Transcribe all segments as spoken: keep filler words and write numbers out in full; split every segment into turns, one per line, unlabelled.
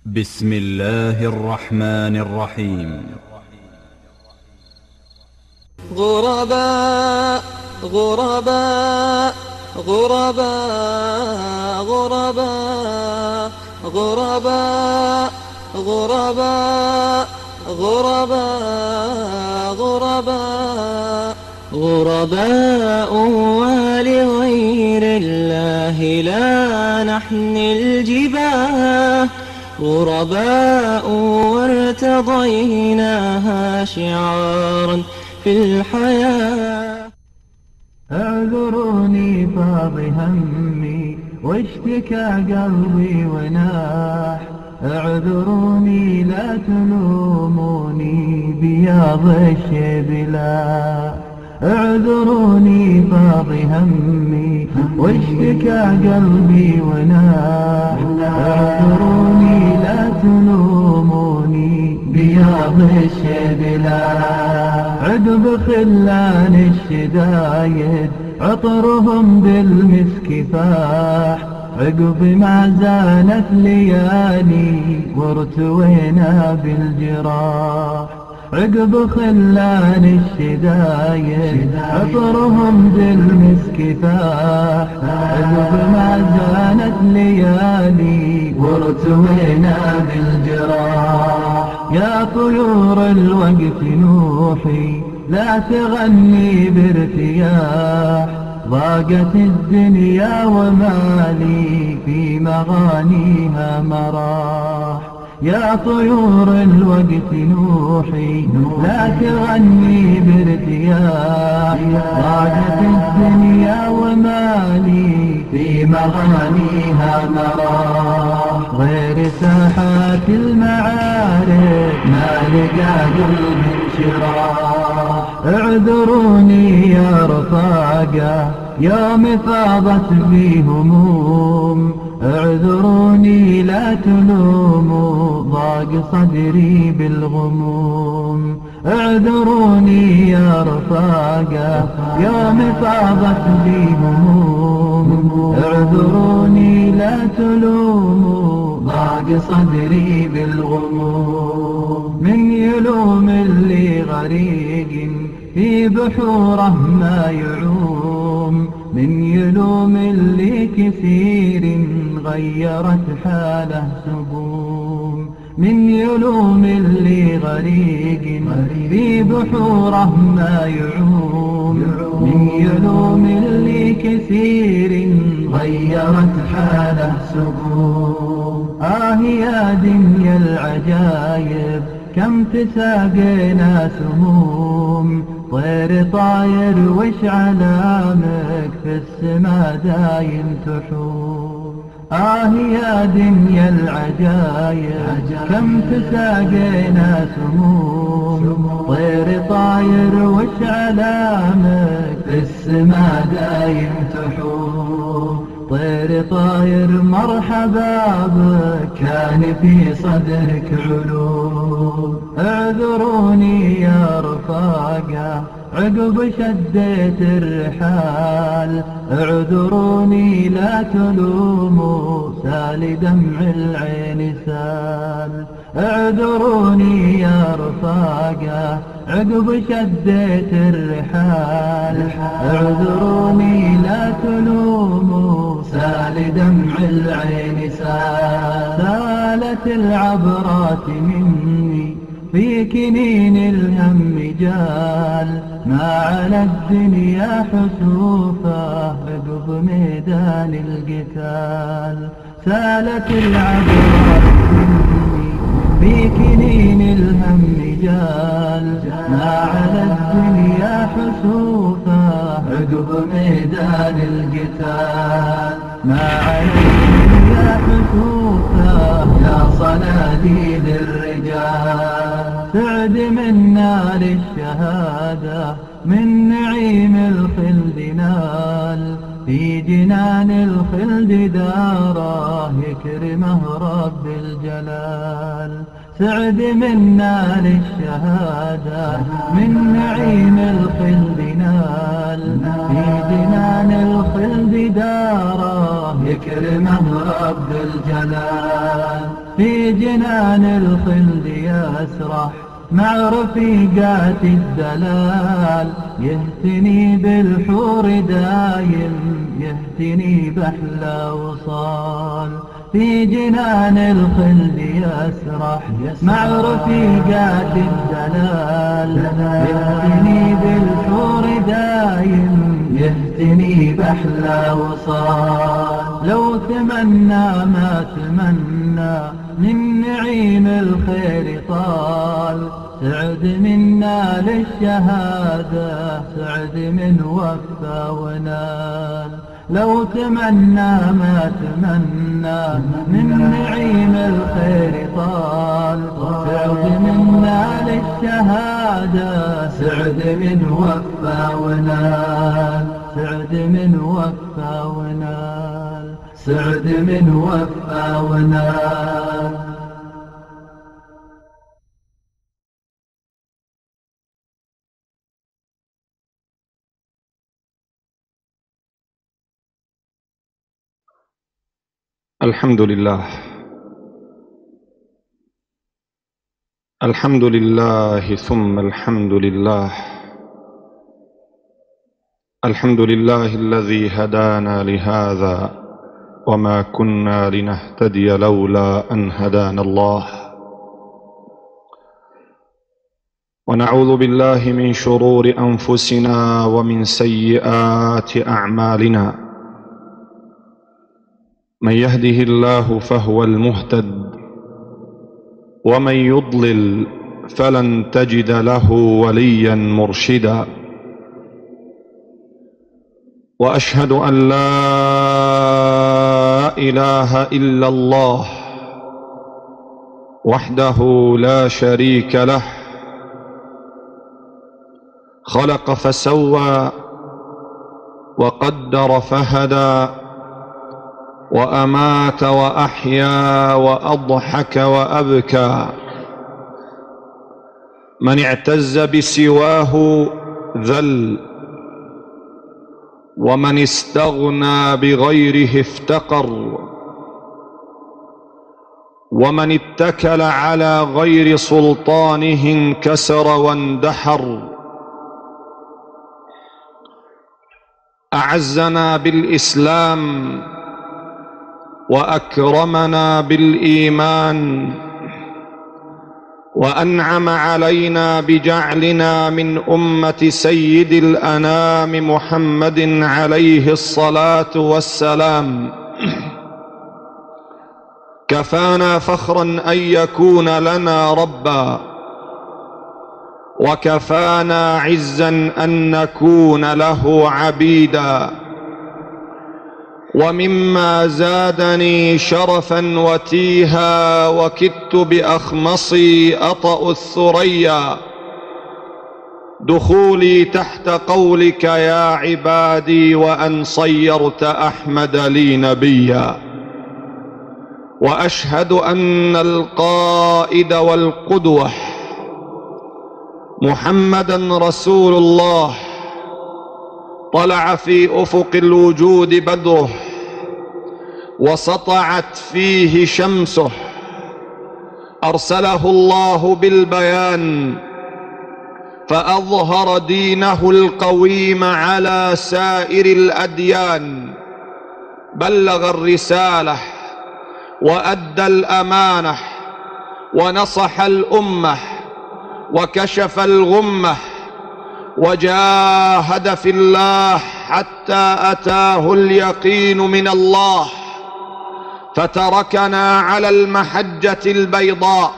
بسم الله الرحمن الرحيم.
غرباء غرباء غرباء غرباء غرباء غرباء غرباء غرباء غرباء ولغير الله لا نحني الجباه، غرباء وارتضيناها شعارا في الحياة.
اعذروني فاض همي واشتكى قلبي وناح، اعذروني لا تلوموني بياض الشبلا، اعذروني فاض همي واشتكى قلبي وناح، اعذروني لا تلوموني بياض الشبلا. عقب خلان الشدايد عطرهم بالمسك فاح، عقب ما زالت ليالي وارتوينا بالجراح، عقب خلان الشدايد عطرهم بالمسك فاح، عقب ما زالت ليالي وارتوينا بالجراح. يا طيور الوقت نوحي لا تغني بارتياح، ضاقت الدنيا ومالي في مغانيها مراح. يا طيور الوقت نوحي لا تغني بارتياح، ضاقت الدنيا ومالي في مغانيها مراح. غير ساحات المعارك ما لقى قلب انشراح، اعذروني يا رفاقة يوم فاضت بي هموم، اعذروني لا تلوموا ضاق صدري بالغموم، اعذروني يا رفاقة يوم فاضت بي هموم، اعذروني لا تلوموا ضاق صدري بالغموم. من يلوم اللي غريق في بحوره ما يعوم، من يلوم اللي كثير غيرت حاله سقوم، من يلوم اللي غريق في بحوره ما يعوم، من يلوم اللي كثير غيرت حاله سقوم. آه يا دنيا العجايب كم تساقينا سموم، طير طاير وش علامك في السما دايم تحوم. آه يا دنيا العجايب كم تساقينا سموم، طير طاير وش علامك في السما دايم تحوم. طير طاير مرحبا بك كان في صدرك علوم، اعذروني يا رفاقة عقب شديت الرحال، اعذروني لا تلوموا سال دمع العين سال، اعذروني يا رفاقة عقب شديت الرحال، اعذروني لا تلوموا سال دمع العين سال. سالت العبرات مني في كنين الهم جال، ما على الدنيا حسوفه عقب ميدان القتال. سالت العبرات مني في كنين الهم جال، ما على الدنيا حسوفه عقب ميدان القتال. ما على الدنيا حسوفه يا صناديد الرجال. سعد من نار الشهادة من نعيم الخلد نال، في جنان الخلد داره يكرمه رب الجلال. سعد من نال الشهادة من نعيم الخلد نال، في جنان الخلد داره يكرمه رب الجلال. في جنان الخلد يسرح مع رفيقات الدلال، يهتني بالحور دايم يهتني بأحلى وصال. في جنان الخلد يسرح مع رفيقات الدلال، يهتني بالحور دايم يهتني بأحلى وصال. لو تمنى ما تمنى من نعيم الخير طال، سعد منا للشهادة سعد من وفى ونال. لو تمنى ما تمنى من نعيم الخير طال، سعد منا للشهادة سعد من وفى ونال. سعد من وفى ونال. سعد من وفى ونال.
الحمد لله الحمد لله ثم الحمد لله. الحمد لله الذي هدانا لهذا وما كنا لنهتدي لولا أن هدانا الله. ونعوذ بالله من شرور أنفسنا ومن سيئات أعمالنا. من يهده الله فهو المهتد، ومن يضلل فلن تجد له وليا مرشدا. وأشهد أن لا إله إلا الله وحده لا شريك له، خلق فسوى وقدر فهدى، وأمات وأحيا وأضحك وأبكى. من اعتز بسواه ذل، ومن استغنى بغيره افتقر، ومن اتكل على غير سلطانه انكسر واندحر. أعزنا بالإسلام وأكرمنا بالإيمان، وأنعم علينا بجعلنا من أمة سيد الأنام محمد عليه الصلاة والسلام. كفانا فخرا أن يكون لنا ربا، وكفانا عزا أن نكون له عبيدا. ومما زادني شرفا وتيها وكدت بأخمصي أطأ الثريا، دخولي تحت قولك يا عبادي، وأن صيرت أحمد لي نبيا. وأشهد أن القائد والقدوة محمدا رسول الله، طلع في أفق الوجود بدره، وسطعت فيه شمسه. أرسله الله بالبيان، فأظهر دينه القويم على سائر الأديان. بلغ الرسالة وأدى الأمانة، ونصح الأمة، وكشف الغمة، وجاهد في الله حتى أتاه اليقين من الله. فتركنا على المحجة البيضاء،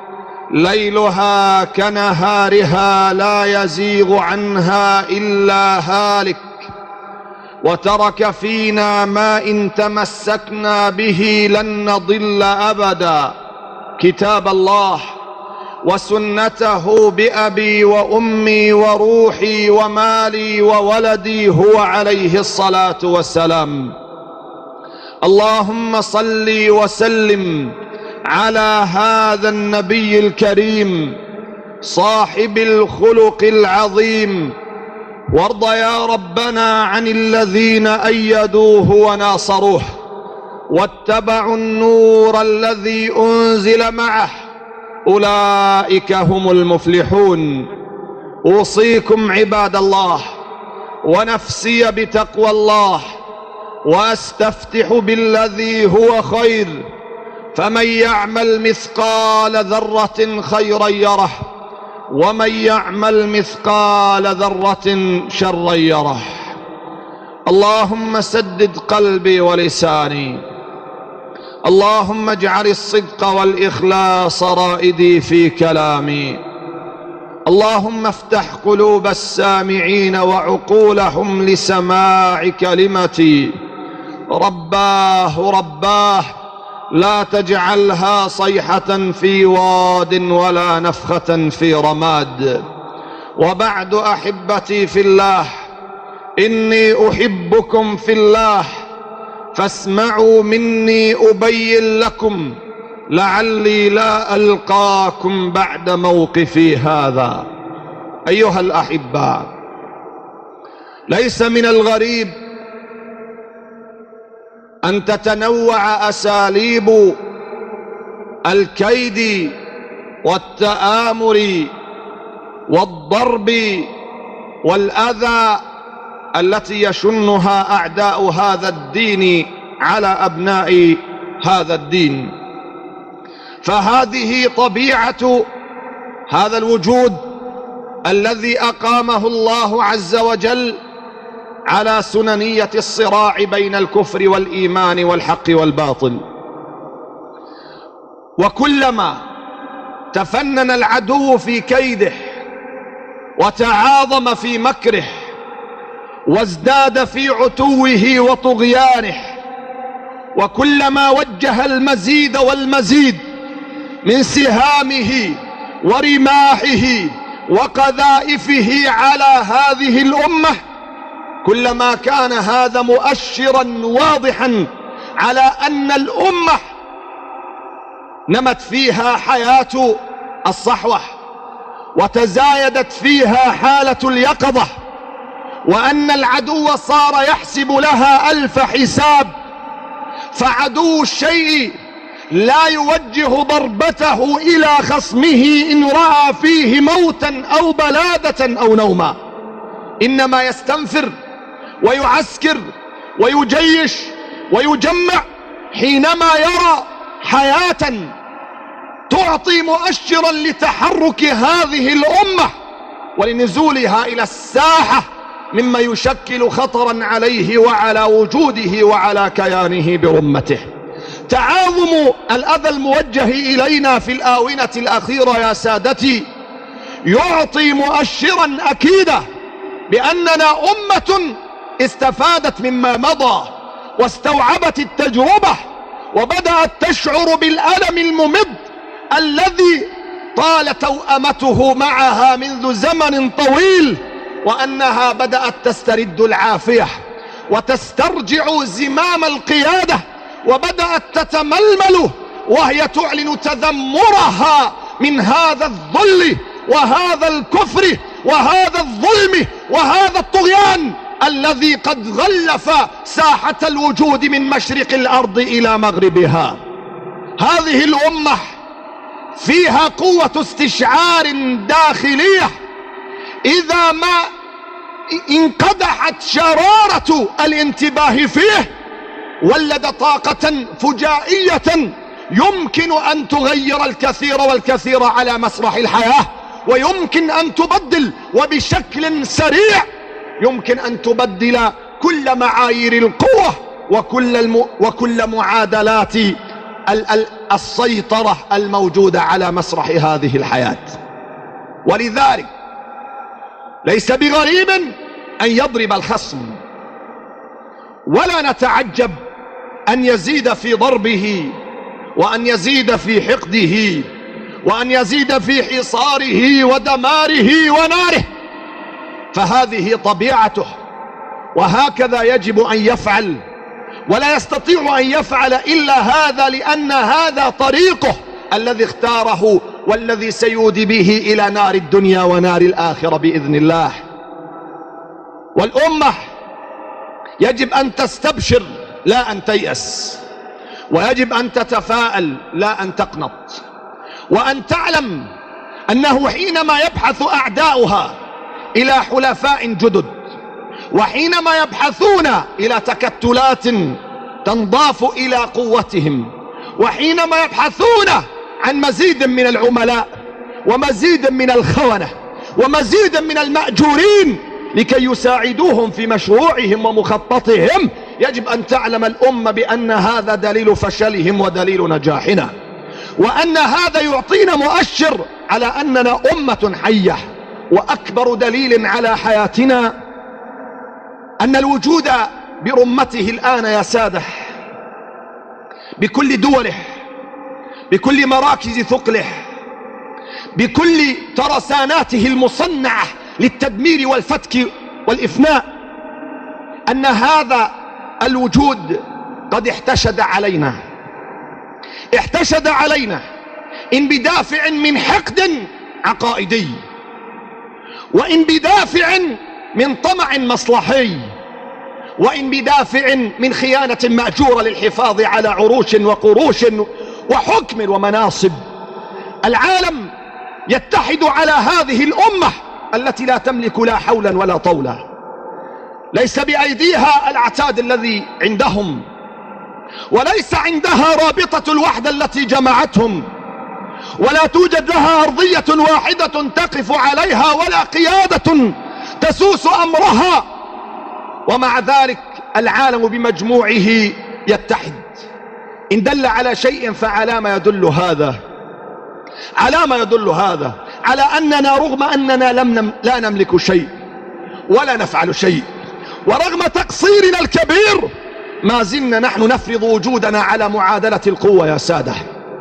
ليلها كنهارها لا يزيغ عنها إلا هالك. وترك فينا ما إن تمسكنا به لن نضل أبدا، كتاب الله وسنته بأبي وأمي وروحي ومالي وولدي هو عليه الصلاة والسلام. اللهم صل وسلم على هذا النبي الكريم صاحب الخلق العظيم، وارض يا ربنا عن الذين أيدوه وناصروه، واتبعوا النور الذي أنزل معه أولئك هم المفلحون. أوصيكم عباد الله ونفسي بتقوى الله، وأستفتح بالذي هو خير، فمن يعمل مثقال ذرة خيرا يره، ومن يعمل مثقال ذرة شرا يره. اللهم سدد قلبي ولساني، اللهم اجعل الصدق والإخلاص رائدي في كلامي، اللهم افتح قلوب السامعين وعقولهم لسماع كلمتي. رباه رباه لا تجعلها صيحة في واد ولا نفخة في رماد. وبعد أحبتي في الله، إني أحبكم في الله، فاسمعوا مني أبين لكم لعلي لا ألقاكم بعد موقفي هذا. أيها الأحباء، ليس من الغريب أن تتنوع أساليب الكيد والتآمر والضرب والأذى التي يشنها أعداء هذا الدين على أبناء هذا الدين، فهذه طبيعة هذا الوجود الذي أقامه الله عز وجل على سننية الصراع بين الكفر والإيمان والحق والباطل. وكلما تفنن العدو في كيده وتعاظم في مكره وازداد في عتوه وطغيانه، وكلما وجه المزيد والمزيد من سهامه ورماحه وقذائفه على هذه الأمة، كلما كان هذا مؤشرا واضحا على أن الأمة نمت فيها حياة الصحوة، وتزايدت فيها حالة اليقظة، وأن العدو صار يحسب لها ألف حساب. فعدو الشيء لا يوجه ضربته إلى خصمه إن رأى فيه موتا أو بلادة أو نوما، إنما يستنفر ويعسكر ويجيش ويجمع حينما يرى حياة تعطي مؤشرا لتحرك هذه الأمة ولنزولها إلى الساحة، مما يشكل خطرا عليه وعلى وجوده وعلى كيانه برمته. تعاظم الأذى الموجه إلينا في الآونة الأخيرة يا سادتي يعطي مؤشرا أكيدا بأننا أمة استفادت مما مضى واستوعبت التجربة، وبدأت تشعر بالألم الممد الذي طال توأمته معها منذ زمن طويل، وأنها بدأت تسترد العافية وتسترجع زمام القيادة، وبدأت تتململ وهي تعلن تذمرها من هذا الذل وهذا الكفر وهذا الظلم وهذا الطغيان الذي قد غلف ساحة الوجود من مشرق الأرض إلى مغربها. هذه الأمة فيها قوة استشعار داخلية، إذا ما انقدحت شرارة الانتباه فيه ولد طاقة فجائية يمكن أن تغير الكثير والكثير على مسرح الحياة، ويمكن أن تبدل وبشكل سريع يمكن أن تبدل كل معايير القوة وكل, الم... وكل معادلات ال... ال... السيطرة الموجودة على مسرح هذه الحياة. ولذلك ليس بغريب أن يضرب الخصم، ولا نتعجب أن يزيد في ضربه، وأن يزيد في حقده، وأن يزيد في حصاره ودماره وناره، فهذه طبيعته، وهكذا يجب أن يفعل، ولا يستطيع أن يفعل إلا هذا، لأن هذا طريقه الذي اختاره والذي سيودي به إلى نار الدنيا ونار الآخرة بإذن الله. والأمة يجب أن تستبشر لا أن تيأس، ويجب أن تتفاءل لا أن تقنط، وأن تعلم أنه حينما يبحث أعداؤها إلى حلفاء جدد، وحينما يبحثون إلى تكتلات تنضاف إلى قوتهم، وحينما يبحثون عن مزيد من العملاء ومزيد من الخونة ومزيد من المأجورين لكي يساعدوهم في مشروعهم ومخططهم، يجب أن تعلم الأمة بأن هذا دليل فشلهم ودليل نجاحنا، وأن هذا يعطينا مؤشر على أننا أمة حية. وأكبر دليل على حياتنا أن الوجود برمته الآن يا سادة، بكل دوله، بكل مراكز ثقله، بكل ترساناته المصنعة للتدمير والفتك والإفناء، أن هذا الوجود قد احتشد علينا احتشد علينا إن بدافع من حقد عقائدي، وإن بدافع من طمع مصلحي، وإن بدافع من خيانة مأجورة للحفاظ على عروش وقروش وحكم ومناصب. العالم يتحد على هذه الأمة التي لا تملك لا حولا ولا طولا، ليس بأيديها العتاد الذي عندهم، وليس عندها رابطة الوحدة التي جمعتهم، ولا توجد لها أرضية واحدة تقف عليها، ولا قيادة تسوس أمرها، ومع ذلك العالم بمجموعه يتحد. إن دل على شيء فعلى ما يدل هذا على ما يدل هذا على أننا رغم أننا لم نم لا نملك شيء ولا نفعل شيء، ورغم تقصيرنا الكبير ما زلنا نحن نفرض وجودنا على معادلة القوة يا سادة،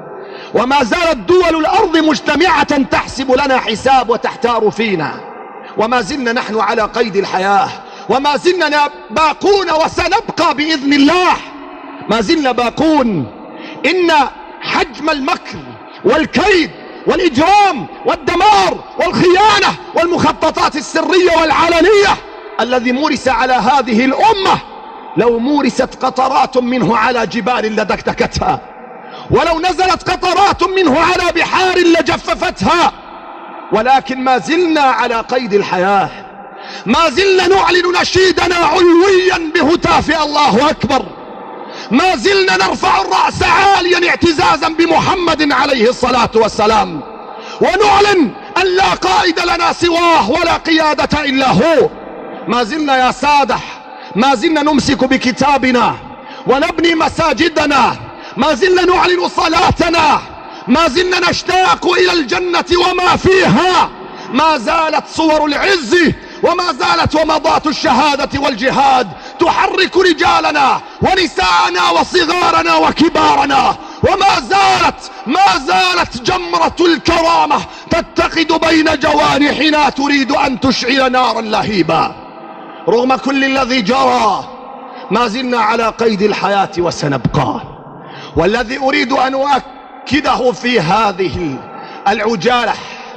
وما زالت دول الأرض مجتمعة تحسب لنا حساب وتحتار فينا، وما زلنا نحن على قيد الحياة، وما زلنا باقون وسنبقى بإذن الله، ما زلنا باقون. إن حجم المكر والكيد والإجرام والدمار والخيانة والمخططات السرية والعلنية الذي مورس على هذه الأمة لو مورست قطرات منه على جبال لدكدكتها، ولو نزلت قطرات منه على بحار لجففتها، ولكن ما زلنا على قيد الحياة، ما زلنا نعلن نشيدنا علويا بهتاف الله أكبر، ما زلنا نرفع الرأس عاليا اعتزازا بمحمد عليه الصلاة والسلام، ونعلن أن لا قائد لنا سواه ولا قيادة إلا هو. ما زلنا يا سادة، ما زلنا نمسك بكتابنا ونبني مساجدنا، ما زلنا نعلن صلاتنا، ما زلنا نشتاق إلى الجنة وما فيها، ما زالت صور العز وما زالت ومضات الشهادة والجهاد تحرك رجالنا ونساءنا وصغارنا وكبارنا، وما زالت ما زالت جمرة الكرامة تتقد بين جوانحنا تريد أن تشعل نارا لهيبا. رغم كل الذي جرى ما زلنا على قيد الحياة وسنبقى. والذي أريد أن أؤكده في هذه العجالة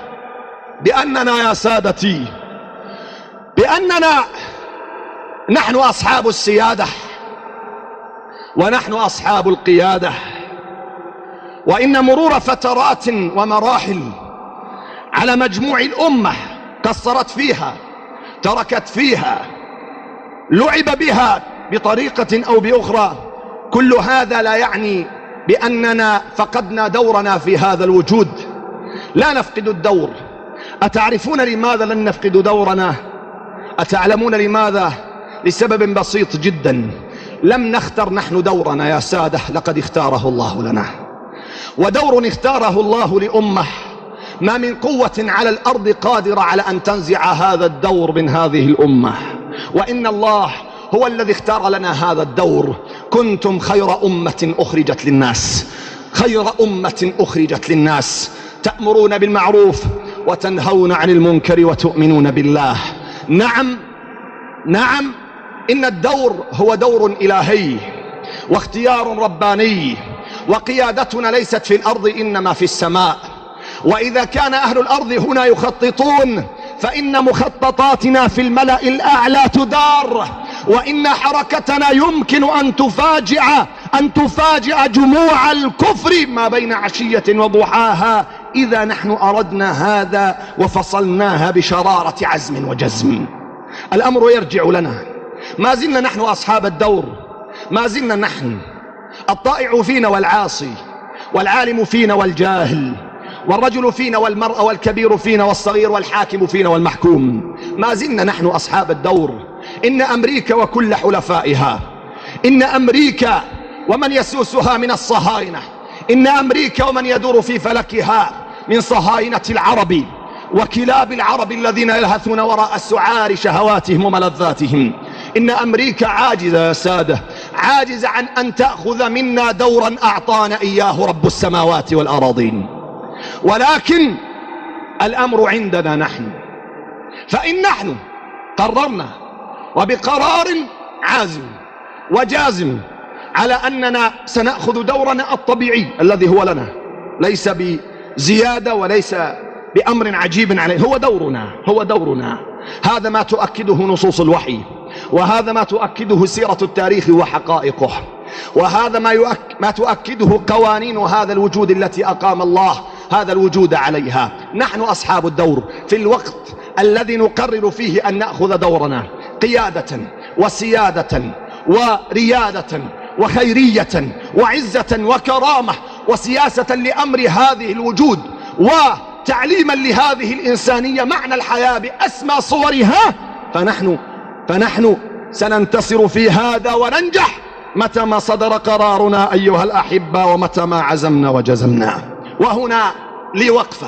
بأننا يا سادتي، بأننا نحن أصحاب السيادة ونحن أصحاب القيادة، وإن مرور فترات ومراحل على مجموع الأمة قصرت فيها، تركت فيها، لعب بها بطريقة أو بأخرى، كل هذا لا يعني بأننا فقدنا دورنا في هذا الوجود. لا نفقد الدور. أتعرفون لماذا لن نفقد دورنا؟ أتعلمون لماذا؟ لسبب بسيط جدا، لم نختر نحن دورنا يا سادة، لقد اختاره الله لنا، ودور اختاره الله لأمة ما من قوة على الأرض قادرة على أن تنزع هذا الدور من هذه الأمة، وإن الله هو الذي اختار لنا هذا الدور. كنتم خير أمة أخرجت للناس، خير أمة أخرجت للناس، تأمرون بالمعروف وتنهون عن المنكر وتؤمنون بالله. نعم نعم إن الدور هو دور إلهي واختيار رباني، وقيادتنا ليست في الأرض إنما في السماء. وإذا كان أهل الأرض هنا يخططون فإن مخططاتنا في الملأ الأعلى تدار، وإن حركتنا يمكن أن تفاجع أن تفاجئ جموع الكفر ما بين عشية وضحاها إذا نحن أردنا هذا وفصلناها بشرارة عزم وجزم. الأمر يرجع لنا، ما زلنا نحن أصحاب الدور، ما زلنا نحن الطائع فينا والعاصي، والعالم فينا والجاهل، والرجل فينا والمرأة، والكبير فينا والصغير، والحاكم فينا والمحكوم. ما زلنا نحن أصحاب الدور. إن أمريكا وكل حلفائها، إن أمريكا ومن يسوسها من الصهاينة، إن أمريكا ومن يدور في فلكها من صهاينة العرب وكلاب العرب الذين يلهثون وراء سعار شهواتهم وملذاتهم، إن أمريكا عاجزة يا سادة، عاجزة عن أن تأخذ منا دورا أعطانا إياه رب السماوات والأراضين. ولكن الأمر عندنا نحن، فإن نحن قررنا وبقرار عازم وجازم على أننا سنأخذ دورنا الطبيعي الذي هو لنا، ليس بزيادة وليس بأمر عجيب عليه، هو دورنا، هو دورنا. هذا ما تؤكده نصوص الوحي، وهذا ما تؤكده سيرة التاريخ وحقائقه، وهذا ما, يؤك ما تؤكده قوانين هذا الوجود التي أقام الله هذا الوجود عليها. نحن أصحاب الدور في الوقت الذي نقرر فيه أن نأخذ دورنا قيادة وسيادة وريادة وخيرية وعزة وكرامة وسياسة لأمر هذه الوجود، وتعليما لهذه الإنسانية معنى الحياة بأسمى صورها. فنحن فنحن سننتصر في هذا وننجح متى ما صدر قرارنا أيها الأحبة، ومتى ما عزمنا وجزمنا. وهنا لي وقفة.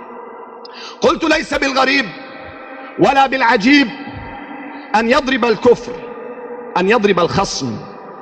قلت ليس بالغريب ولا بالعجيب أن يضرب الكفر، أن يضرب الخصم،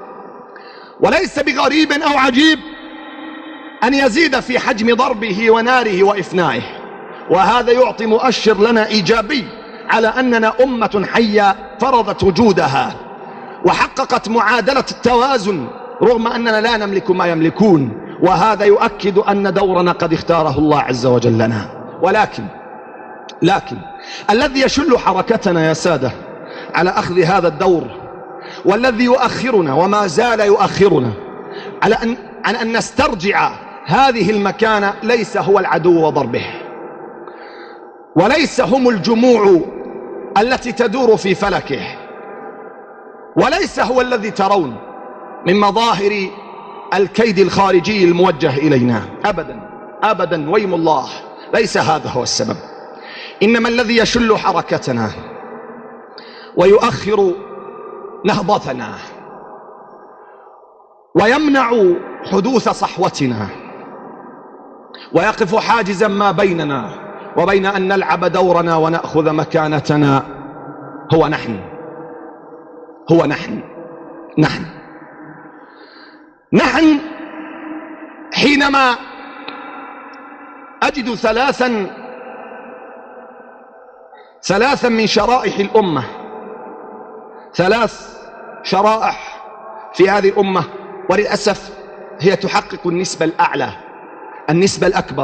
وليس بغريب أو عجيب أن يزيد في حجم ضربه وناره وإفنائه. وهذا يعطي مؤشر لنا إيجابي على أننا أمة حية فرضت وجودها وحققت معادلة التوازن رغم أننا لا نملك ما يملكون. وهذا يؤكد أن دورنا قد اختاره الله عز وجل لنا. ولكن لكن الذي يشل حركتنا يا سادة على أخذ هذا الدور، والذي يؤخرنا وما زال يؤخرنا على أن, عن أن نسترجع هذه المكانة، ليس هو العدو وضربه، وليس هم الجموع التي تدور في فلكه، وليس هو الذي ترون من مظاهر الكيد الخارجي الموجه إلينا. أبدا أبدا ويم الله، ليس هذا هو السبب. إنما الذي يشل حركتنا ويؤخر نهضتنا ويمنع حدوث صحوتنا ويقف حاجزا ما بيننا وبين أن نلعب دورنا ونأخذ مكانتنا هو نحن، هو نحن نحن نحن حينما أجد ثلاثا ثلاثا من شرائح الأمة، ثلاث شرائح في هذه الأمة، وللأسف هي تحقق النسبة الأعلى، النسبة الأكبر،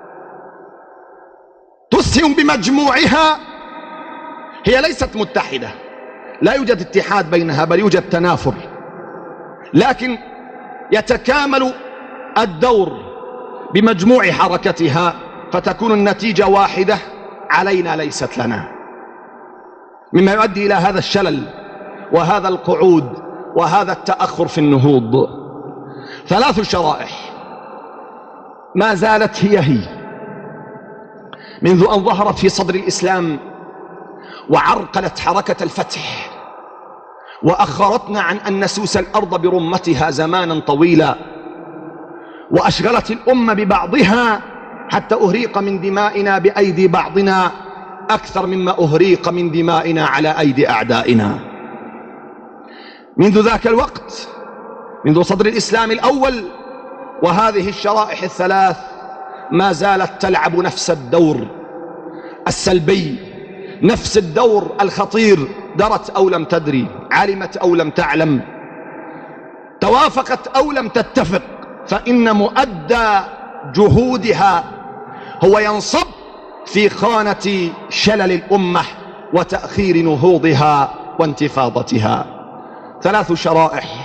تسهم بمجموعها. هي ليست متحدة، لا يوجد اتحاد بينها، بل يوجد تنافر، لكن يتكامل الدور بمجموع حركتها فتكون النتيجة واحدة علينا ليست لنا، مما يؤدي إلى هذا الشلل وهذا القعود وهذا التأخر في النهوض. ثلاث شرائح ما زالت هي هي منذ أن ظهرت في صدر الإسلام وعرقلت حركة الفتح وأخرتنا عن أن نسوس الأرض برمتها زمانا طويلا، وأشغلت الأمة ببعضها حتى أهريق من دمائنا بأيدي بعضنا أكثر مما أهريق من دمائنا على أيدي أعدائنا. منذ ذاك الوقت، منذ صدر الإسلام الأول، وهذه الشرائح الثلاث ما زالت تلعب نفس الدور السلبي، نفس الدور الخطير. درت أو لم تدري، علمت أو لم تعلم، توافقت أو لم تتفق، فإن مؤدى جهودها هو ينصب في خانة شلل الأمة وتأخير نهوضها وانتفاضتها. ثلاث شرائح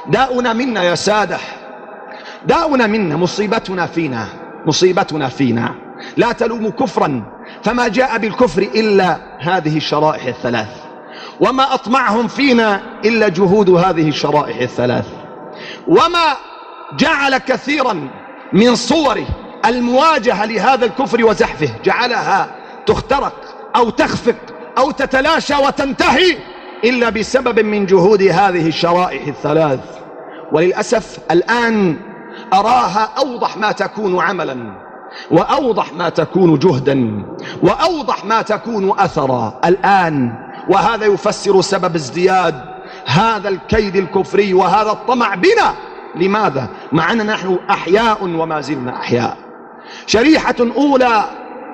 داؤنا منا يا سادة، داؤنا منا، مصيبتنا فينا، مصيبتنا فينا. لا تلوموا كفرا، فما جاء بالكفر إلا هذه الشرائح الثلاث، وما أطمعهم فينا إلا جهود هذه الشرائح الثلاث. وما جعل كثيرا من صور المواجهة لهذا الكفر وزحفه جعلها تخترق أو تخفق أو تتلاشى وتنتهي إلا بسبب من جهود هذه الشرائح الثلاث. وللأسف الآن أراها أوضح ما تكون عملا، وأوضح ما تكون جهدا، وأوضح ما تكون أثرا الآن. وهذا يفسر سبب ازدياد هذا الكيد الكفري وهذا الطمع بنا. لماذا؟ مع أننا نحن أحياء وما زلنا أحياء. شريحة أولى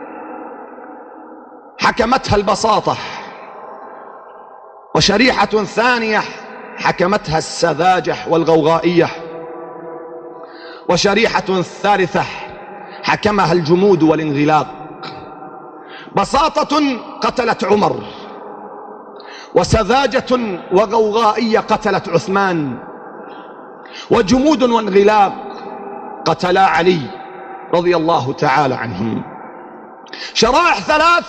حكمتها البساطة، وشريحة ثانية حكمتها السذاجة والغوغائية، وشريحة ثالثة حكمها الجمود والانغلاق. بساطة قتلت عمر، وسذاجة وغوغائية قتلت عثمان، وجمود وانغلاق قتلا علي رضي الله تعالى عنهم. شرائح ثلاث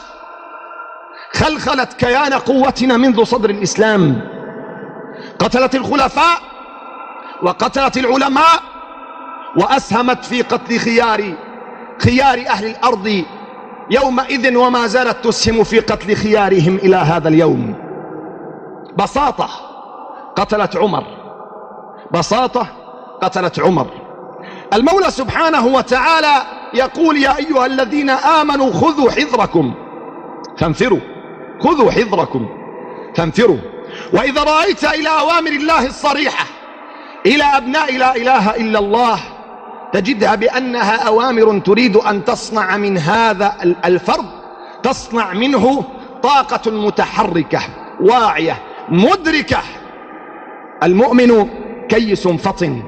خلخلت كيان قوتنا منذ صدر الإسلام، قتلت الخلفاء وقتلت العلماء، وأسهمت في قتل خيار خيار أهل الأرض يومئذ، وما زالت تسهم في قتل خيارهم إلى هذا اليوم. بساطة قتلت عمر، بساطة قتلت عمر. المولى سبحانه وتعالى يقول: يا أيها الذين آمنوا خذوا حذركم فانفروا، خذوا حذركم فانفروا. وإذا رأيت إلى أوامر الله الصريحة إلى أبناء لا إله إلا الله تجدها بأنها أوامر تريد أن تصنع من هذا الفرد، تصنع منه طاقة متحركة واعية مدركة. المؤمن كيس فطن،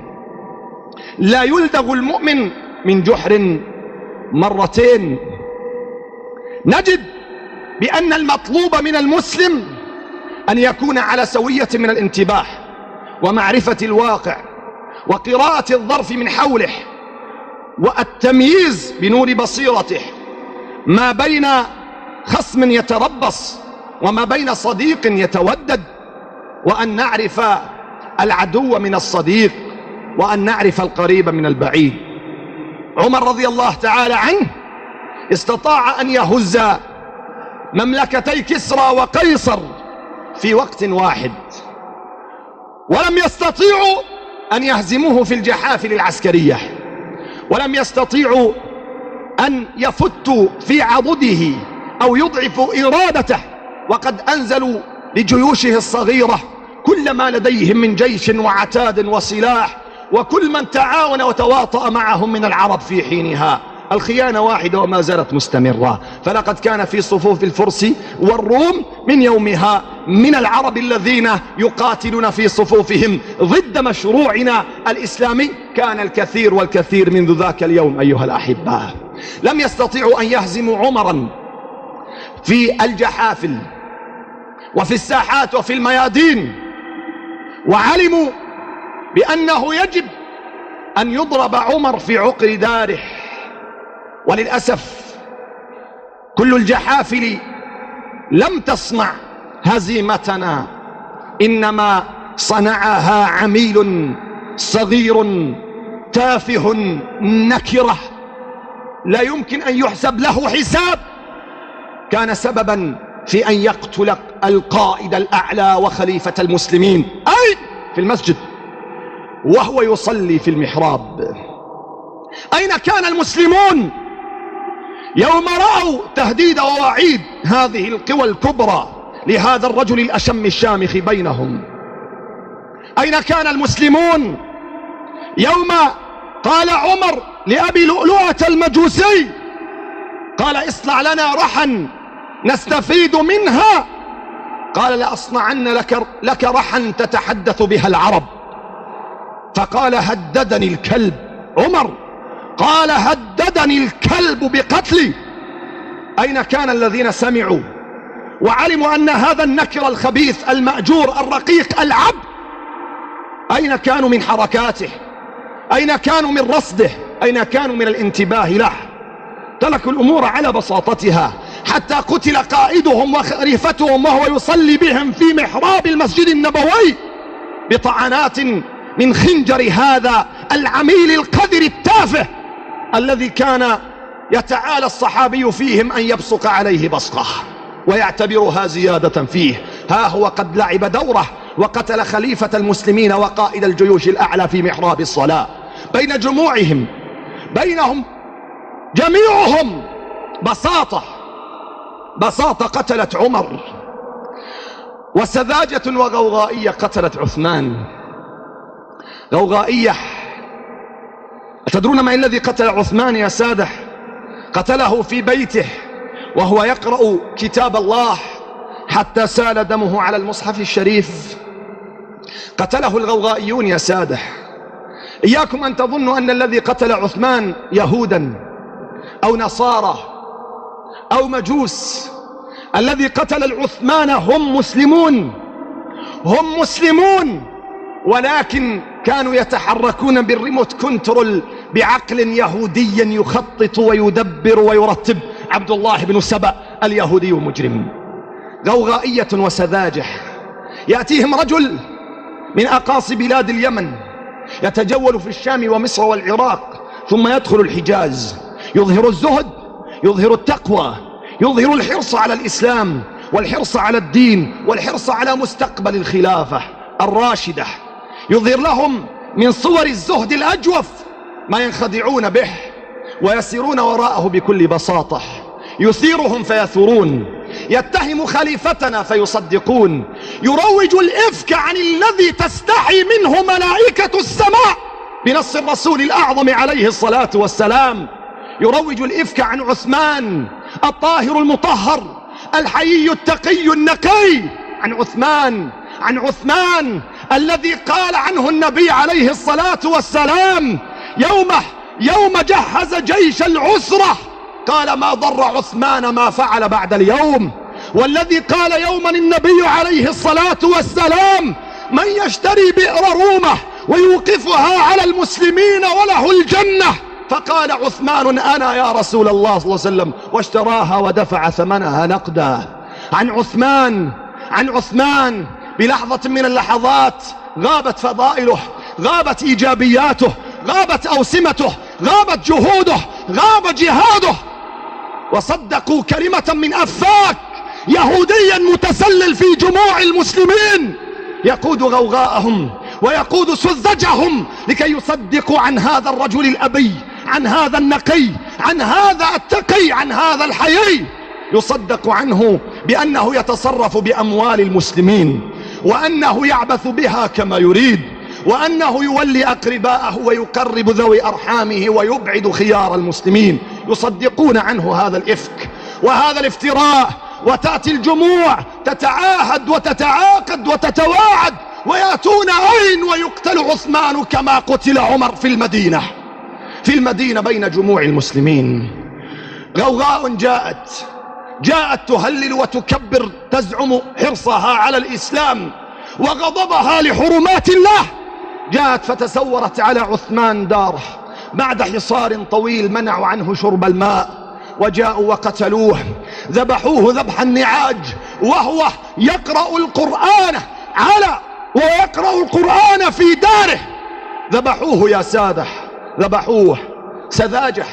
لا يلدغ المؤمن من جحر مرتين. نجد بأن المطلوب من المسلم أن يكون على سوية من الانتباه ومعرفة الواقع وقراءة الظرف من حوله والتمييز بنور بصيرته ما بين خصم يتربص وما بين صديق يتودد، وأن نعرف العدو من الصديق، وأن نعرف القريب من البعيد. عمر رضي الله تعالى عنه استطاع أن يهز مملكتي كسرى وقيصر في وقت واحد، ولم يستطيعوا أن يهزموه في الجحافل العسكرية، ولم يستطيعوا أن يفتوا في عضده أو يضعفوا إرادته، وقد أنزلوا لجيوشه الصغيرة كل ما لديهم من جيش وعتاد وسلاح، وكل من تعاون وتواطأ معهم من العرب في حينها. الخيانة واحدة وما زالت مستمرة. فلقد كان في صفوف الفرس والروم من يومها من العرب الذين يقاتلون في صفوفهم ضد مشروعنا الإسلامي كان الكثير والكثير منذ ذاك اليوم. أيها الأحباء، لم يستطيعوا أن يهزموا عمرا في الجحافل وفي الساحات وفي الميادين، وعلموا بأنه يجب أن يضرب عمر في عقر داره. وللأسف كل الجحافل لم تصنع هزيمتنا، إنما صنعها عميل صغير تافه نكرة لا يمكن أن يحسب له حساب، كان سببا في أن يقتل القائد الأعلى وخليفة المسلمين أي في المسجد وهو يصلي في المحراب. أين كان المسلمون يوم رأوا تهديد ووعيد هذه القوى الكبرى لهذا الرجل الأشم الشامخ بينهم؟ أين كان المسلمون يوم قال عمر لأبي لؤلؤة المجوسي، قال اصنع لنا رحا نستفيد منها، قال لأصنعن لك, لك رحا تتحدث بها العرب، فقال هددني الكلب. عمر قال هددني الكلب بقتلي. أين كان الذين سمعوا وعلموا أن هذا النكر الخبيث المأجور الرقيق العبد أين كانوا من حركاته؟ أين كانوا من رصده؟ أين كانوا من الانتباه له؟ تركوا الأمور على بساطتها حتى قتل قائدهم وخليفتهم وهو يصلي بهم في محراب المسجد النبوي بطعنات من خنجر هذا العميل القذر التافه الذي كان يتعالى الصحابي فيهم أن يبصق عليه بصقه ويعتبرها زيادة فيه. ها هو قد لعب دوره وقتل خليفة المسلمين وقائد الجيوش الأعلى في محراب الصلاة بين جموعهم، بينهم جميعهم بساطة بساطة قتلت عمر، وسذاجة وغوغائية قتلت عثمان. غوغائية، أتدرون ما الذي قتل عثمان يا سادة؟ قتله في بيته وهو يقرأ كتاب الله حتى سال دمه على المصحف الشريف. قتله الغوغائيون يا سادة. إياكم أن تظنوا أن الذي قتل عثمان يهودا أو نصارى أو مجوس. الذي قتل العثمان هم مسلمون، هم مسلمون، ولكن كانوا يتحركون بالريموت كنترول بعقل يهودي يخطط ويدبر ويرتب. عبد الله بن سبأ اليهودي مجرم. غوغائية وسذاجة. يأتيهم رجل من أقاصي بلاد اليمن يتجول في الشام ومصر والعراق ثم يدخل الحجاز، يظهر الزهد، يظهر التقوى، يظهر الحرص على الإسلام والحرص على الدين والحرص على مستقبل الخلافة الراشدة. يظهر لهم من صور الزهد الأجوف ما ينخدعون به ويسيرون وراءه بكل بساطة. يثيرهم فيثورون، يتهم خليفتنا فيصدقون، يروج الإفك عن الذي تستحي منه ملائكة السماء بنص الرسول الأعظم عليه الصلاة والسلام. يروج الإفك عن عثمان الطاهر المطهر الحيي التقي النقي، عن عثمان عن عثمان الذي قال عنه النبي عليه الصلاة والسلام يومه يوم جهز جيش العسرة قال ما ضر عثمان ما فعل بعد اليوم. والذي قال يوما النبي عليه الصلاة والسلام من يشتري بئر رومه ويوقفها على المسلمين وله الجنة، فقال عثمان أنا يا رسول الله صلى الله عليه وسلم، واشتراها ودفع ثمنها نقدا. عن عثمان عن عثمان بلحظة من اللحظات غابت فضائله، غابت إيجابياته، غابت أوسمته، غابت جهوده، غاب جهاده، وصدقوا كلمة من أفاك يهوديا متسلل في جموع المسلمين يقود غوغاءهم ويقود سذجهم لكي يصدقوا عن هذا الرجل الأبي، عن هذا النقي، عن هذا التقي، عن هذا الحيي. يصدق عنه بأنه يتصرف بأموال المسلمين وأنه يعبث بها كما يريد وأنه يولي أقرباءه ويقرب ذوي أرحامه ويبعد خيار المسلمين. يصدقون عنه هذا الإفك وهذا الافتراء، وتأتي الجموع تتعاهد وتتعاقد وتتواعد ويأتون أين ويقتل عثمان كما قتل عمر في المدينة في المدينة بين جموع المسلمين. غوغاء جاءت جاءت تهلل وتكبر، تزعم حرصها على الإسلام وغضبها لحرمات الله. جاءت فتسورت على عثمان داره بعد حصار طويل منعوا عنه شرب الماء، وجاءوا وقتلوه، ذبحوه ذبح النعاج وهو يقرأ القرآن على ويقرأ القرآن في داره. ذبحوه يا سادة، ذبحوه. سذاجة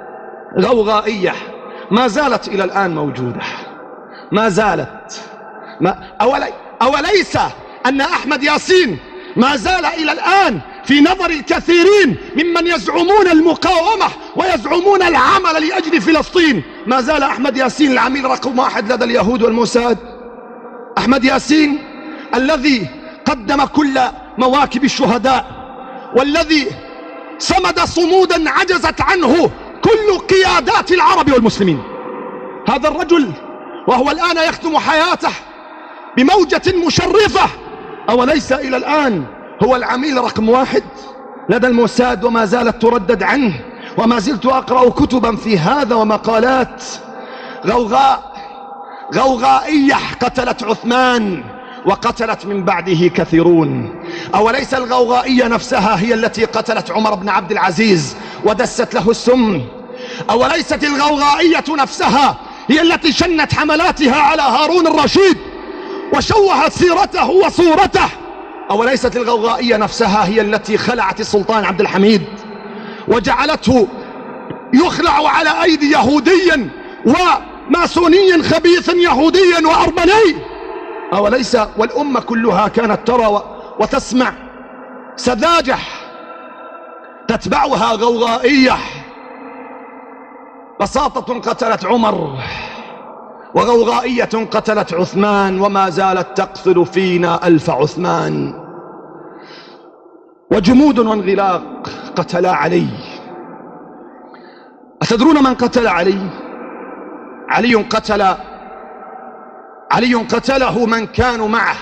غوغائية ما زالت إلى الآن موجودة، ما زالت ما أولي أوليس أن أحمد ياسين ما زال إلى الآن في نظر الكثيرين ممن يزعمون المقاومة ويزعمون العمل لأجل فلسطين، ما زال أحمد ياسين العميل رقم واحد لدى اليهود والموساد. أحمد ياسين الذي قدم كل مواكب الشهداء والذي صمد صمودا عجزت عنه كل قيادات العرب والمسلمين. هذا الرجل وهو الآن يختم حياته بموجة مشرفة، أوليس إلى الآن هو العميل رقم واحد لدى الموساد وما زالت تردد عنه، وما زلت أقرأ كتبا في هذا ومقالات. غوغاء غوغائية قتلت عثمان وقتلت من بعده كثيرون. أوليس الغوغائية نفسها هي التي قتلت عمر بن عبد العزيز ودست له السم؟ أوليست الغوغائية نفسها هي التي شنت حملاتها على هارون الرشيد وشوهت سيرته وصورته؟ أوليست الغوغائية نفسها هي التي خلعت السلطان عبد الحميد وجعلته يخلع على أيدي يهودي وماسوني خبيث يهودي وأرمني؟ أوليس والأمة كلها كانت ترى وتسمع سذاجة تتبعها غوغائية؟ بساطة قتلت عمر، وغوغائية قتلت عثمان، وما زالت تقتل فينا ألف عثمان. وجمود وانغلاق قتلا علي. أتدرون من قتل علي؟ علي قتل علي قتله من كانوا معه،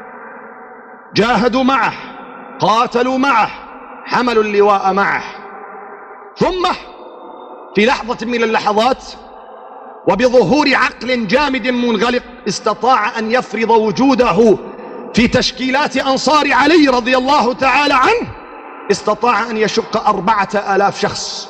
جاهدوا معه، قاتلوا معه، حملوا اللواء معه، ثم في لحظة من اللحظات وبظهور عقل جامد منغلق استطاع أن يفرض وجوده في تشكيلات أنصار علي رضي الله تعالى عنه. استطاع أن يشق أربعة آلاف شخص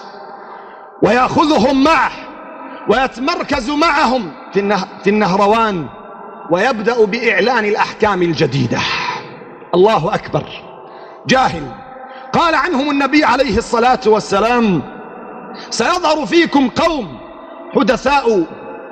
ويأخذهم معه ويتمركز معهم في النهروان ويبدأ بإعلان الأحكام الجديدة. الله أكبر. جاهل. قال عنهم النبي عليه الصلاة والسلام: سيظهر فيكم قوم حدثاء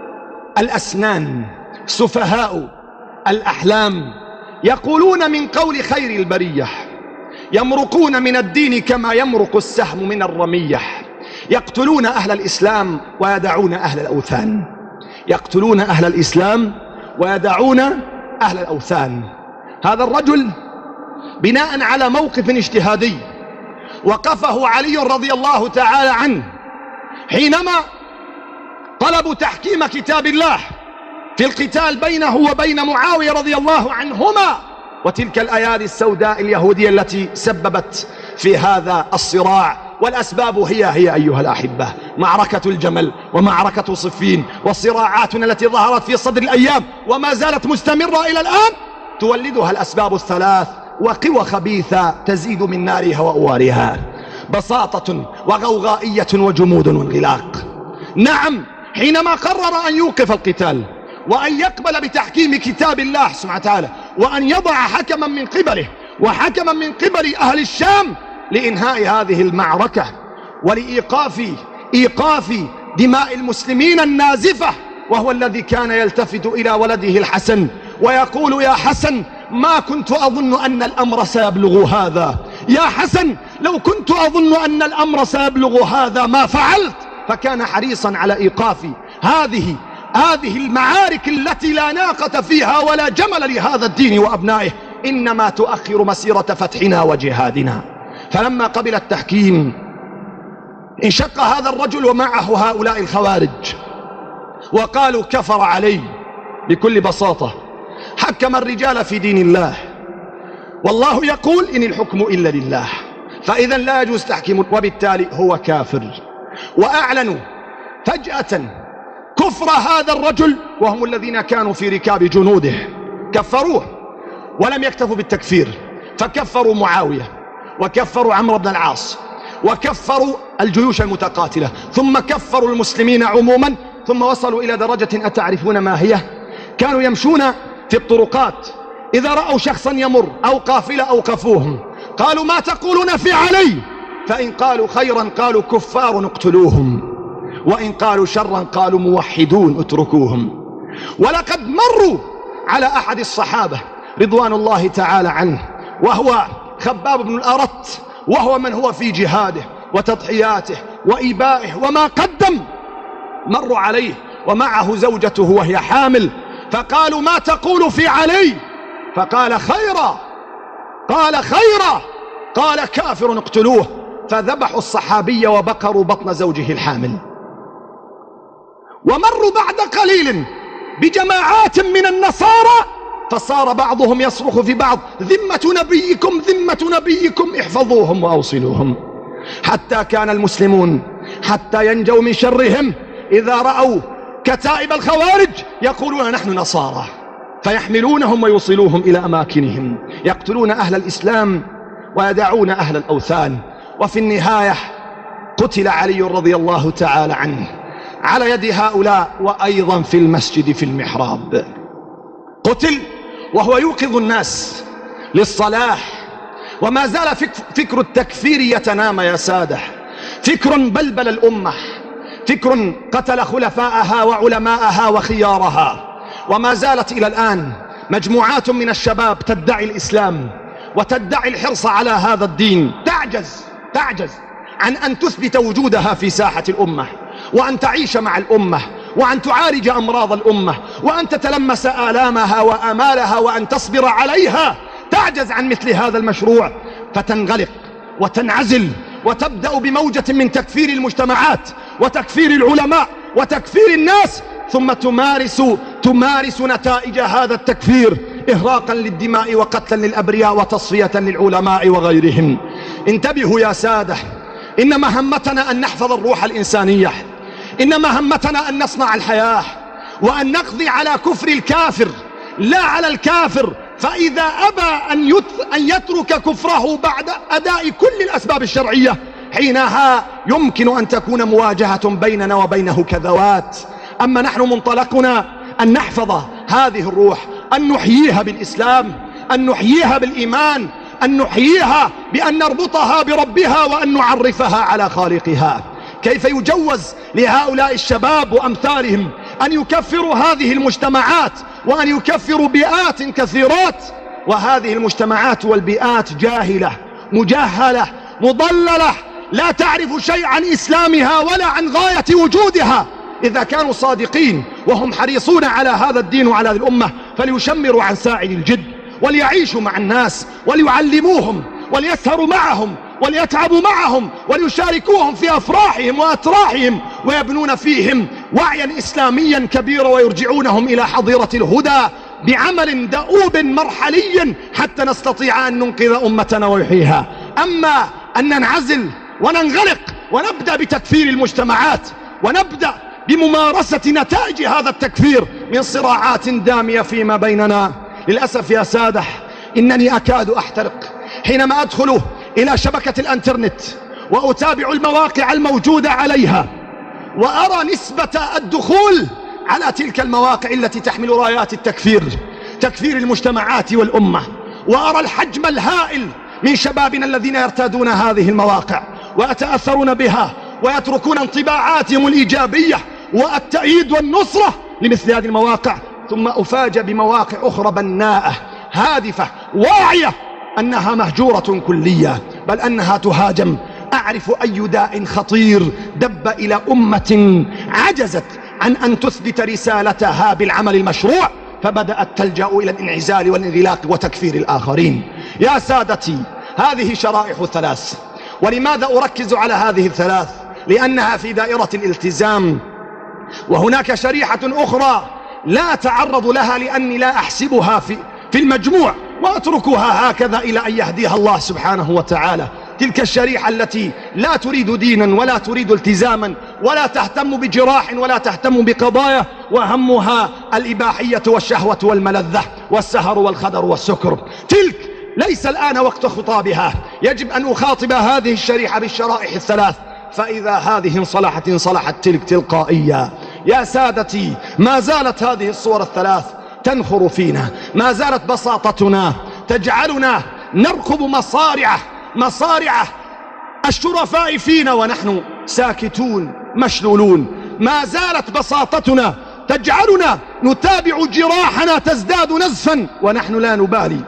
الأسنان سفهاء الأحلام، يقولون من قول خير البرية، يمرقون من الدين كما يمرق السهم من الرمية، يقتلون أهل الإسلام ويدعون أهل الأوثان. يقتلون أهل الإسلام ويدعون أهل الأوثان. هذا الرجل بناء على موقف اجتهادي وقفه علي رضي الله تعالى عنه حينما طلبوا تحكيم كتاب الله في القتال بينه وبين معاوية رضي الله عنهما، وتلك الأيادي السوداء اليهودية التي سببت في هذا الصراع. والأسباب هي هي أيها الأحبة معركة الجمل ومعركة صفين والصراعات التي ظهرت في صدر الأيام وما زالت مستمرة إلى الآن تولدها الأسباب الثلاث وقوى خبيثة تزيد من نارها وأوارها. بساطة وغوغائية وجمود وانغلاق. نعم، حينما قرر أن يوقف القتال وأن يقبل بتحكيم كتاب الله سبحانه وتعالى وأن يضع حكما من قبله وحكما من قبل أهل الشام لإنهاء هذه المعركة ولإيقاف إيقاف دماء المسلمين النازفة، وهو الذي كان يلتفت إلى ولده الحسن ويقول: يا حسن ما كنت أظن أن الأمر سيبلغ هذا، يا حسن لو كنت أظن أن الأمر سيبلغ هذا ما فعلت. فكان حريصا على إيقاف هذه هذه المعارك التي لا ناقة فيها ولا جمل لهذا الدين وأبنائه، إنما تؤخر مسيرة فتحنا وجهادنا. فلما قبل التحكيم انشق هذا الرجل ومعه هؤلاء الخوارج وقالوا: كفر علي. بكل بساطة حكم الرجال في دين الله، والله يقول: إن الحكم إلا لله، فإذا لا يجوز تحكيم، وبالتالي هو كافر. وأعلنوا فجأة كفر هذا الرجل وهم الذين كانوا في ركاب جنوده، كفروه. ولم يكتفوا بالتكفير، فكفروا معاوية وكفروا عمرو بن العاص وكفروا الجيوش المتقاتلة، ثم كفروا المسلمين عموما، ثم وصلوا إلى درجة أتعرفون ما هي؟ كانوا يمشون في الطرقات، إذا رأوا شخصا يمر أو قافلة أوقفوهم، قالوا: ما تقولون في علي؟ فإن قالوا خيرا قالوا: كفار اقتلوهم، وإن قالوا شرا قالوا: موحدون اتركوهم. ولقد مروا على أحد الصحابة رضوان الله تعالى عنه وهو خباب بن الأرت، وهو من هو في جهاده وتضحياته وإيبائه وما قدم. مروا عليه ومعه زوجته وهي حامل، فقالوا: ما تقول في علي؟ فقال: خيرا. قال: خيرا. قال: كافر اقتلوه. فذبحوا الصحابي وبقروا بطن زوجه الحامل. ومروا بعد قليل بجماعات من النصارى، فصار بعضهم يصرخ في بعض: ذمة نبيكم ذمة نبيكم احفظوهم وأوصلوهم. حتى كان المسلمون حتى ينجوا من شرهم إذا رأوا كتائب الخوارج يقولون: نحن نصارى، فيحملونهم ويوصلوهم إلى أماكنهم، يقتلون أهل الإسلام ويدعون أهل الأوثان. وفي النهاية قتل علي رضي الله تعالى عنه على يد هؤلاء، وأيضا في المسجد في المحراب قتل وهو يوقظ الناس للصلاح. وما زال فكر التكفير يتنامى يا سادة، فكر بلبل الأمة، فكر قتل خلفاءها وعلماءها وخيارها. وما زالت إلى الآن مجموعات من الشباب تدعي الإسلام وتدعي الحرص على هذا الدين، تعجز تعجز عن أن تثبت وجودها في ساحة الأمة، وأن تعيش مع الأمة، وأن تعالج أمراض الأمة، وأن تتلمس آلامها وآمالها، وأن تصبر عليها. تعجز عن مثل هذا المشروع فتنغلق وتنعزل وتبدأ بموجة من تكفير المجتمعات وتكفير العلماء وتكفير الناس، ثم تمارس تمارس نتائج هذا التكفير إهراقا للدماء وقتلا للأبرياء وتصفية للعلماء وغيرهم. انتبهوا يا سادة، إن مهمتنا أن نحفظ الروح الإنسانية، إن مهمتنا أن نصنع الحياة وأن نقضي على كفر الكافر لا على الكافر. فإذا أبى أن, أن يترك كفره بعد أداء كل الأسباب الشرعية، حينها يمكن أن تكون مواجهة بيننا وبينه كذوات. أما نحن منطلقنا أن نحفظ هذه الروح، أن نحييها بالإسلام، أن نحييها بالإيمان، أن نحييها بأن نربطها بربها، وأن نعرفها على خالقها. كيف يجوز لهؤلاء الشباب وأمثالهم أن يكفروا هذه المجتمعات وأن يكفروا بيئات كثيرات، وهذه المجتمعات والبيئات جاهلة مجهلة مضللة، لا تعرف شيء عن إسلامها ولا عن غاية وجودها. إذا كانوا صادقين وهم حريصون على هذا الدين وعلى هذه الأمة، فليشمروا عن ساعد الجد، وليعيشوا مع الناس، وليعلموهم، وليسهروا معهم، وليتعبوا معهم، وليشاركوهم في أفراحهم وأتراحهم، ويبنون فيهم وعيا إسلاميا كبيرا، ويرجعونهم إلى حظيرة الهدى بعمل دؤوب مرحلي حتى نستطيع أن ننقذ أمتنا ويحييها. أما أن ننعزل وننغلق ونبدأ بتكفير المجتمعات، ونبدأ بممارسة نتائج هذا التكفير من صراعات دامية فيما بيننا، للأسف يا سادة إنني أكاد أحترق حينما أدخل إلى شبكة الانترنت وأتابع المواقع الموجودة عليها، وأرى نسبة الدخول على تلك المواقع التي تحمل رايات التكفير، تكفير المجتمعات والأمة، وأرى الحجم الهائل من شبابنا الذين يرتادون هذه المواقع ويتأثرون بها ويتركون انطباعاتهم الإيجابية والتأييد والنصرة لمثل هذه المواقع، ثم أفاجأ بمواقع أخرى بناءة هادفة واعية أنها مهجورة كلية، بل أنها تهاجم. أعرف أي داء خطير دب إلى أمة عجزت عن أن تثبت رسالتها بالعمل المشروع، فبدأت تلجأ إلى الانعزال والانغلاق وتكفير الآخرين. يا سادتي، هذه شرائح ثلاث. ولماذا أركز على هذه الثلاث؟ لأنها في دائرة الالتزام، وهناك شريحة أخرى لا أتعرض لها لأني لا أحسبها في, في المجموع، وأتركها هكذا إلى أن يهديها الله سبحانه وتعالى. تلك الشريحة التي لا تريد دينا ولا تريد التزاما ولا تهتم بجراح ولا تهتم بقضايا، وهمها الإباحية والشهوة والملذة والسهر والخدر والسكر. تلك ليس الآن وقت خطابها، يجب أن أخاطب هذه الشريحة بالشرائح الثلاث، فإذا هذه انصلحت انصلحت تلك تلقائيا. يا سادتي، ما زالت هذه الصور الثلاث تنخر فينا، ما زالت بساطتنا تجعلنا نركب مصارعه مصارعه الشرفاء فينا ونحن ساكتون مشلولون، ما زالت بساطتنا تجعلنا نتابع جراحنا تزداد نزفا ونحن لا نبالي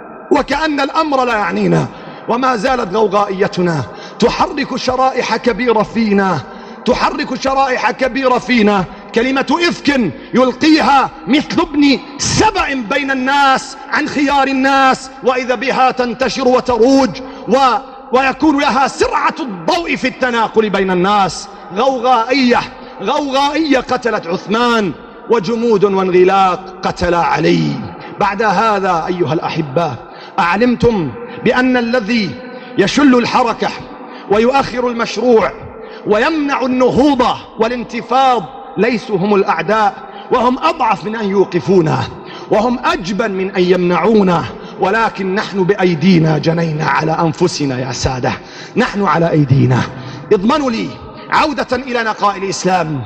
وكأن الأمر لا يعنينا، وما زالت غوغائيتنا تحرك شرائح كبيرة فينا تحرك شرائح كبيرة فينا كلمة إفك يلقيها مثل ابن سبع بين الناس عن خيار الناس، وإذا بها تنتشر وتروج و... ويكون لها سرعة الضوء في التناقل بين الناس. غوغائية غوغائية قتلت عثمان، وجمود وانغلاق قتل علي. بعد هذا أيها الأحبة، أعلمتم بأن الذي يشل الحركة ويؤخر المشروع ويمنع النهوض والانتفاض ليسوا هم الأعداء، وهم أضعف من أن يوقفونا، وهم أجبن من أن يمنعونا، ولكن نحن بأيدينا جنينا على أنفسنا يا سادة، نحن على أيدينا. اضمنوا لي عودة إلى نقاء الإسلام،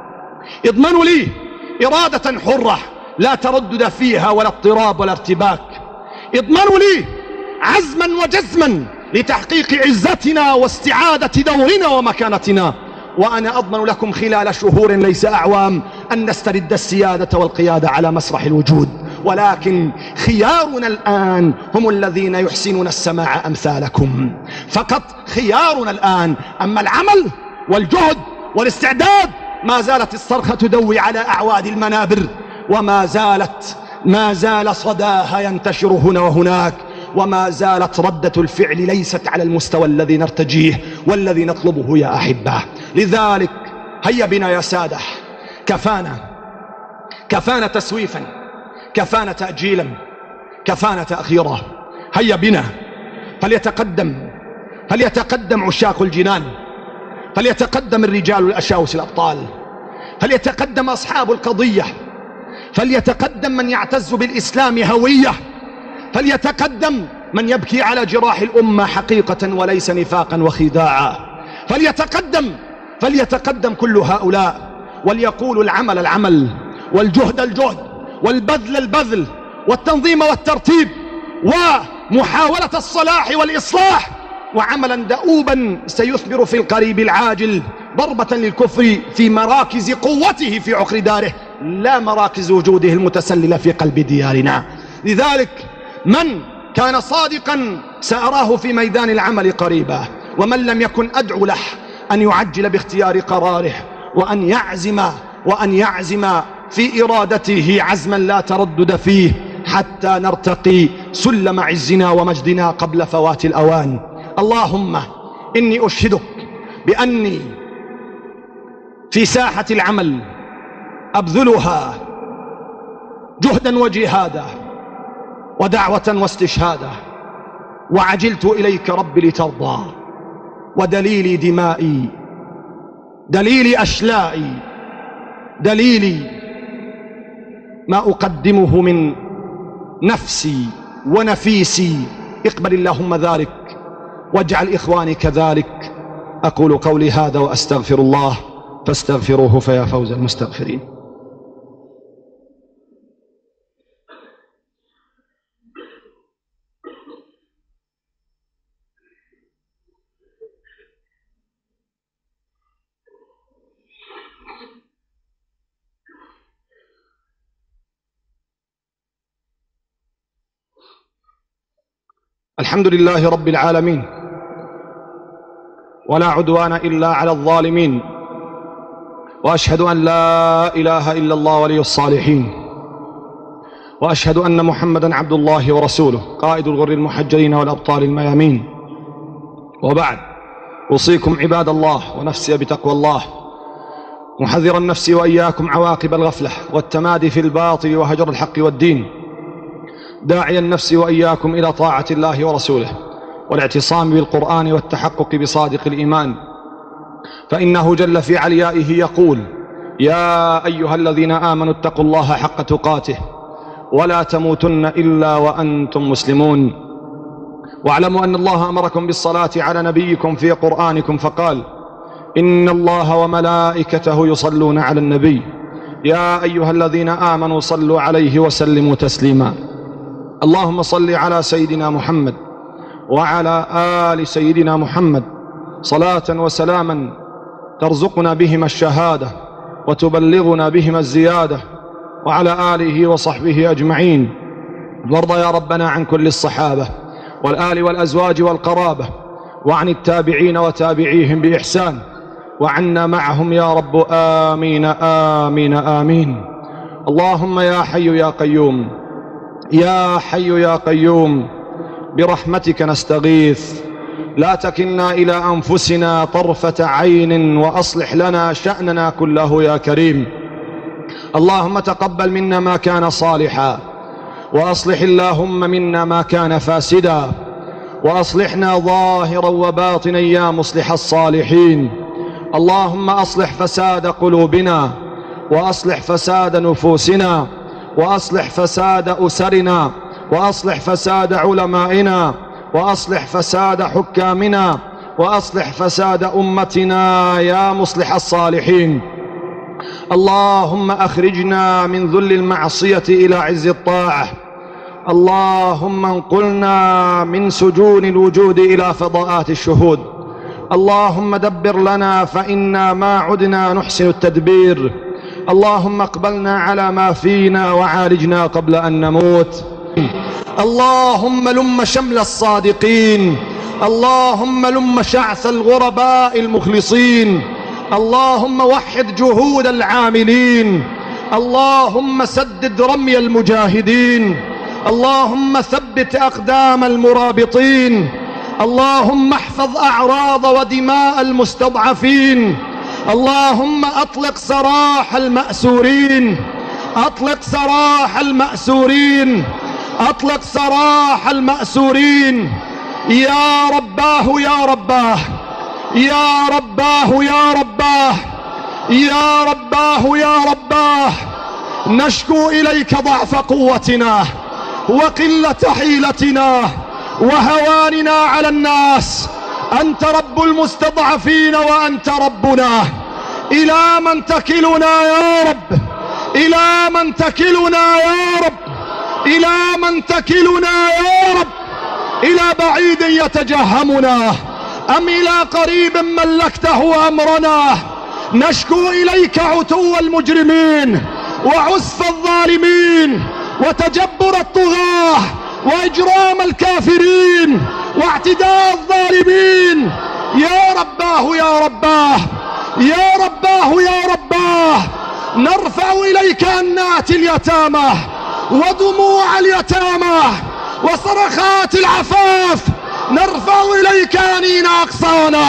اضمنوا لي إرادة حرة لا تردد فيها ولا اضطراب ولا ارتباك، اضمنوا لي عزما وجزما لتحقيق عزتنا واستعادة دورنا ومكانتنا. وأنا أضمن لكم خلال شهور ليس أعوام أن نسترد السيادة والقيادة على مسرح الوجود، ولكن خيارنا الآن هم الذين يحسنون السماع أمثالكم، فقط خيارنا الآن. أما العمل والجهد والاستعداد ما زالت الصرخة تدوي على أعواد المنابر، وما زالت ما زال صداها ينتشر هنا وهناك، وما زالت ردة الفعل ليست على المستوى الذي نرتجيه والذي نطلبه يا أحبة. لذلك هيا بنا يا سادة، كفانا كفانا تسويفا، كفانا تأجيلا، كفانا تأخيرا. هيا بنا فليتقدم فليتقدم عشاق الجنان، فليتقدم الرجال الأشاوس الأبطال، فليتقدم أصحاب القضية، فليتقدم من يعتز بالإسلام هوية، فليتقدم من يبكي على جراح الأمة حقيقة وليس نفاقا وخداعا، فليتقدم فليتقدم كل هؤلاء، وليقولوا العمل العمل، والجهد الجهد، والبذل البذل، والتنظيم والترتيب، ومحاولة الصلاح والإصلاح، وعملا دؤوبا سيثمر في القريب العاجل ضربة للكفر في مراكز قوته في عقر داره، لا مراكز وجوده المتسللة في قلب ديارنا. لذلك من كان صادقا سأراه في ميدان العمل قريبا، ومن لم يكن أدعو له أن يعجل باختيار قراره، وأن يعزم وأن يعزم في إرادته عزما لا تردد فيه، حتى نرتقي سلم عزنا ومجدنا قبل فوات الأوان. اللهم إني أشهدك بأني في ساحة العمل أبذلها جهدا وجهادا ودعوة واستشهادا، وعجلت إليك رب لترضى، ودليلي دمائي، دليلي أشلائي، دليلي ما أقدمه من نفسي ونفيسي. اقبل اللهم ذلك واجعل إخواني كذلك. أقول قولي هذا وأستغفر الله فاستغفروه فيا فوز المستغفرين. الحمد لله رب العالمين، ولا عدوان إلا على الظالمين، وأشهد أن لا إله إلا الله ولي الصالحين، وأشهد أن محمدا عبد الله ورسوله قائد الغر المحجلين والأبطال الميامين. وبعد، أوصيكم عباد الله ونفسي بتقوى الله، محذرا نفسي وإياكم عواقب الغفلة والتمادي في الباطل وهجر الحق والدين، داعيا نفسي وإياكم إلى طاعة الله ورسوله والاعتصام بالقرآن والتحقق بصادق الإيمان، فإنه جل في عليائه يقول: يا أيها الذين آمنوا اتقوا الله حق تقاته ولا تموتن إلا وأنتم مسلمون. واعلموا أن الله أمركم بالصلاة على نبيكم في قرآنكم فقال: إن الله وملائكته يصلون على النبي يا أيها الذين آمنوا صلوا عليه وسلموا تسليما. اللهم صل على سيدنا محمد وعلى آل سيدنا محمد صلاة وسلاما ترزقنا بهما الشهادة وتبلغنا بهما الزيادة، وعلى آله وصحبه أجمعين. وارض يا ربنا عن كل الصحابة والآل والأزواج والقرابة، وعن التابعين وتابعيهم بإحسان، وعنا معهم يا رب، آمين آمين آمين. اللهم يا حي يا قيوم، يا حي يا قيوم، برحمتك نستغيث، لا تكلنا إلى أنفسنا طرفة عين، وأصلح لنا شأننا كله يا كريم. اللهم تقبل منا ما كان صالحا، وأصلح اللهم منا ما كان فاسدا، وأصلحنا ظاهرا وباطنا يا مصلح الصالحين. اللهم أصلح فساد قلوبنا، وأصلح فساد نفوسنا، وأصلح فساد أسرنا، وأصلح فساد علمائنا، وأصلح فساد حكامنا، وأصلح فساد أمتنا يا مصلح الصالحين. اللهم أخرجنا من ذل المعصية إلى عز الطاعة. اللهم انقلنا من سجون الوجود إلى فضاءات الشهود. اللهم دبر لنا فإنا ما عدنا نحسن التدبير. اللهم اقبلنا على ما فينا وعالجنا قبل أن نموت. اللهم لم شمل الصادقين، اللهم لم شعث الغرباء المخلصين، اللهم وحد جهود العاملين، اللهم سدد رمي المجاهدين، اللهم ثبت أقدام المرابطين، اللهم احفظ أعراض ودماء المستضعفين، اللهم أطلق سراح المأسورين، أطلق سراح المأسورين، أطلق سراح المأسورين. يا رباه يا رباه يا رباه يا رباه يا رباه يا رباه، نشكو إليك ضعف قوتنا وقلة حيلتنا وهواننا على الناس. أنت رب المستضعفين وأنت ربنا. إلى من تكلنا يا رب؟ إلى من تكلنا يا رب؟ إلى من تكلنا يا رب؟ إلى بعيد يتجهمنا أم إلى قريب ملكته أمرنا؟ نشكو إليك عتو المجرمين وعسف الظالمين وتجبر الطغاة وإجرام الكافرين واعتداء الظالمين. يا رباه يا رباه يا رباه يا رباه، نرفع إليك أنات اليتامى ودموع اليتامى وصرخات العفاف، نرفع إليك أنين أقصانا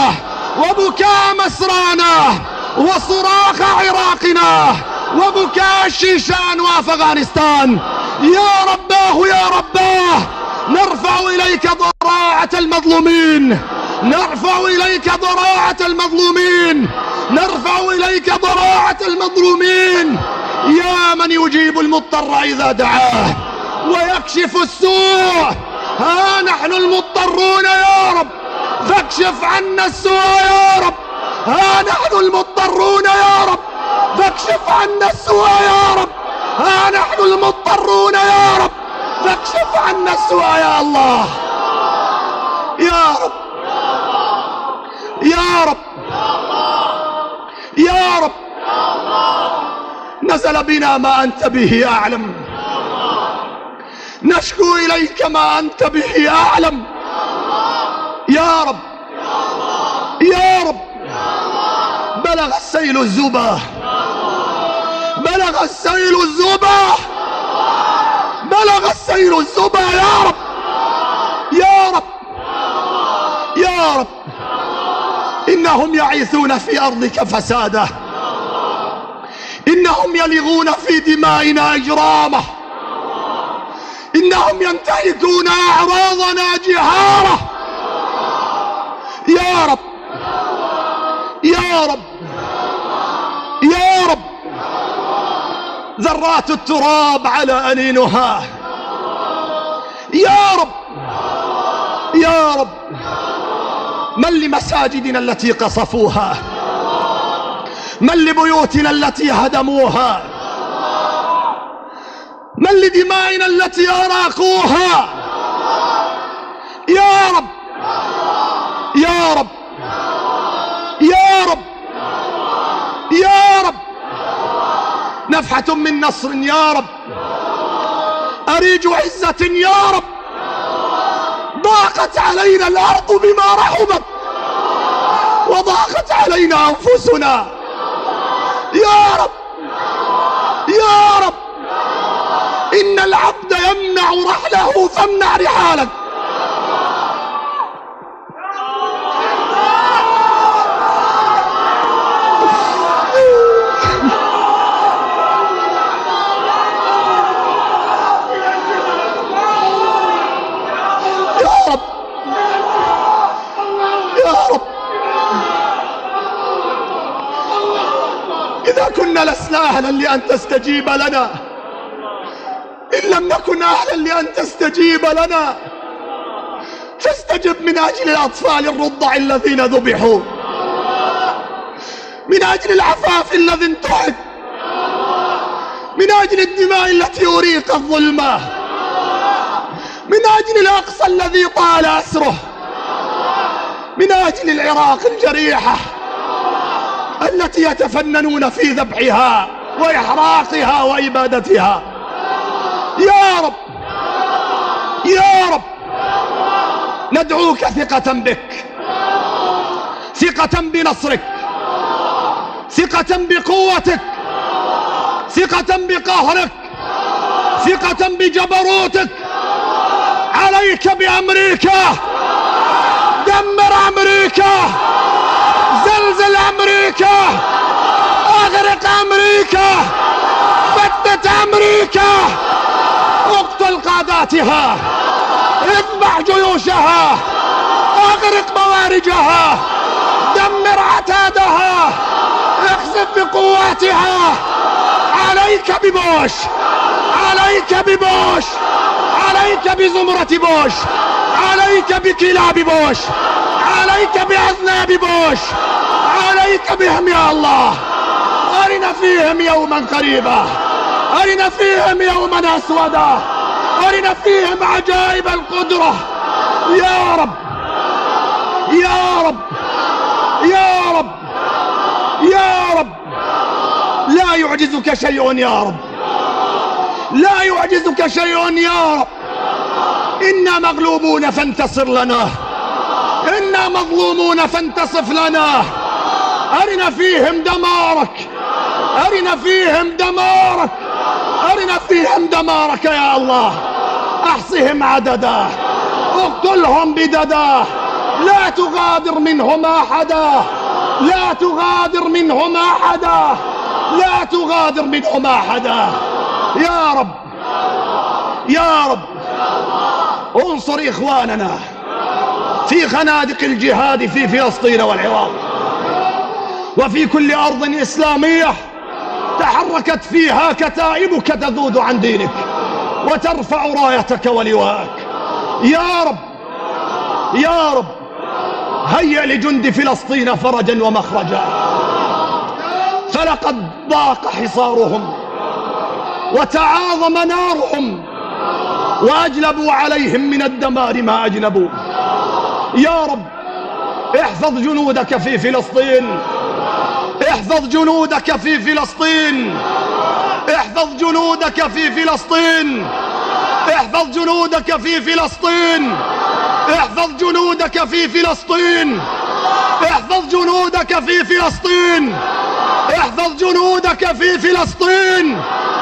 وبكاء مسرانا وصراخ عراقنا وبكاء الشيشان وأفغانستان. يا رباه يا رباه، نرفع إليك ضراعة المظلومين، نرفع إليك ضراعة المظلومين، نرفع إليك ضراعة المظلومين. يا من يجيب المضطر إذا دعاه ويكشف السوء، ها نحن المضطرون يا رب، فاكشف عنا السوء يا رب. ها نحن المضطرون يا رب، فاكشف عنا السوء يا رب. ها نحن المضطرون يا رب، فاكشف عنا السوء يا الله. يا رب يا رب يا رب، نزل بنا ما أنت به أعلم، نشكو إليك ما أنت به أعلم. يا رب يا رب، بلغ السيل الزبا، بلغ السيل الزبا، بلغ السيل الزبا. يا رب يا رب يا رب، إنهم يعيثون في أرضك فساده، إنهم يلغون في دمائنا إجرامه، إنهم ينتهكون أعراضنا جهارة. يا رب يا رب يا رب، ذرات التراب على أنينها. يا رب يا رب، من لمساجدنا التي قصفوها، من لبيوتنا التي هدموها، من لدمائنا التي أراقوها. يا رب يا رب يا رب يا رب، نفحة من نصر يا رب، أريج عزة يا رب. ضاقت علينا الأرض بما رحبت وضاقت علينا أنفسنا. يا رب يا رب، إن العبد يمنع رحله فامنع رحالك. يا رب يا رب، إذا كنا لسنا أهلا لأن تستجيب لنا لم نكن أهلا لأن تستجيب لنا فاستجب من أجل الأطفال الرضع الذين ذبحوا، من أجل العفاف الذي انتهك، من أجل الدماء التي أريقت ظلمه، من أجل الأقصى الذي طال أسره، من أجل العراق الجريحة التي يتفننون في ذبحها وإحراقها وإبادتها. يا رب يا رب ندعوك ثقة بك، ثقة بنصرك، ثقة بقوتك، ثقة بقهرك، ثقة بجبروتك. عليك بأمريكا، دمر أمريكا، زلزل أمريكا، أغرق أمريكا، فتت أمريكا، اقتل قاداتها، اذبح جيوشها، اغرق مواردها، دمر عتادها، اخسف بقواتها. عليك ببوش، عليك ببوش، عليك بزمرة بوش، عليك بكلاب بوش، عليك بأذناب بوش، عليك بهم يا الله. أرنا فيهم يوما قريبا، أرنا فيهم يوما أسودا، أرنا فيهم عجائب القدرة. يا رب يا رب يا رب يا رب، لا يعجزك شيء يا رب، لا يعجزك شيء يا رب. إنا مغلوبون فانتصر لنا، إنا مظلومون فانتصف لنا. أرنا فيهم دمارك، أرنا فيهم دمارك، أرنا فيهم دمارك يا الله. أحصهم عددا، اقتلهم بددا، لا تغادر منهم أحدا، لا تغادر منهم أحدا، لا تغادر منهم أحدا. يا رب يا رب انصر إخواننا في خنادق الجهاد في فلسطين والعراق وفي كل أرض إسلامية تحركت فيها كتائبك تذود عن دينك وترفع رايتك ولواءك. يا رب يا رب هيئ لجند فلسطين فرجا ومخرجا، فلقد ضاق حصارهم وتعاظم نارهم وأجلبوا عليهم من الدمار ما أجلبوا. يا رب احفظ جنودك في فلسطين، احفظ جنودك في فلسطين، احفظ جنودك في فلسطين، احفظ جنودك في فلسطين، احفظ جنودك في فلسطين، احفظ جنودك في فلسطين، احفظ جنودك في فلسطين.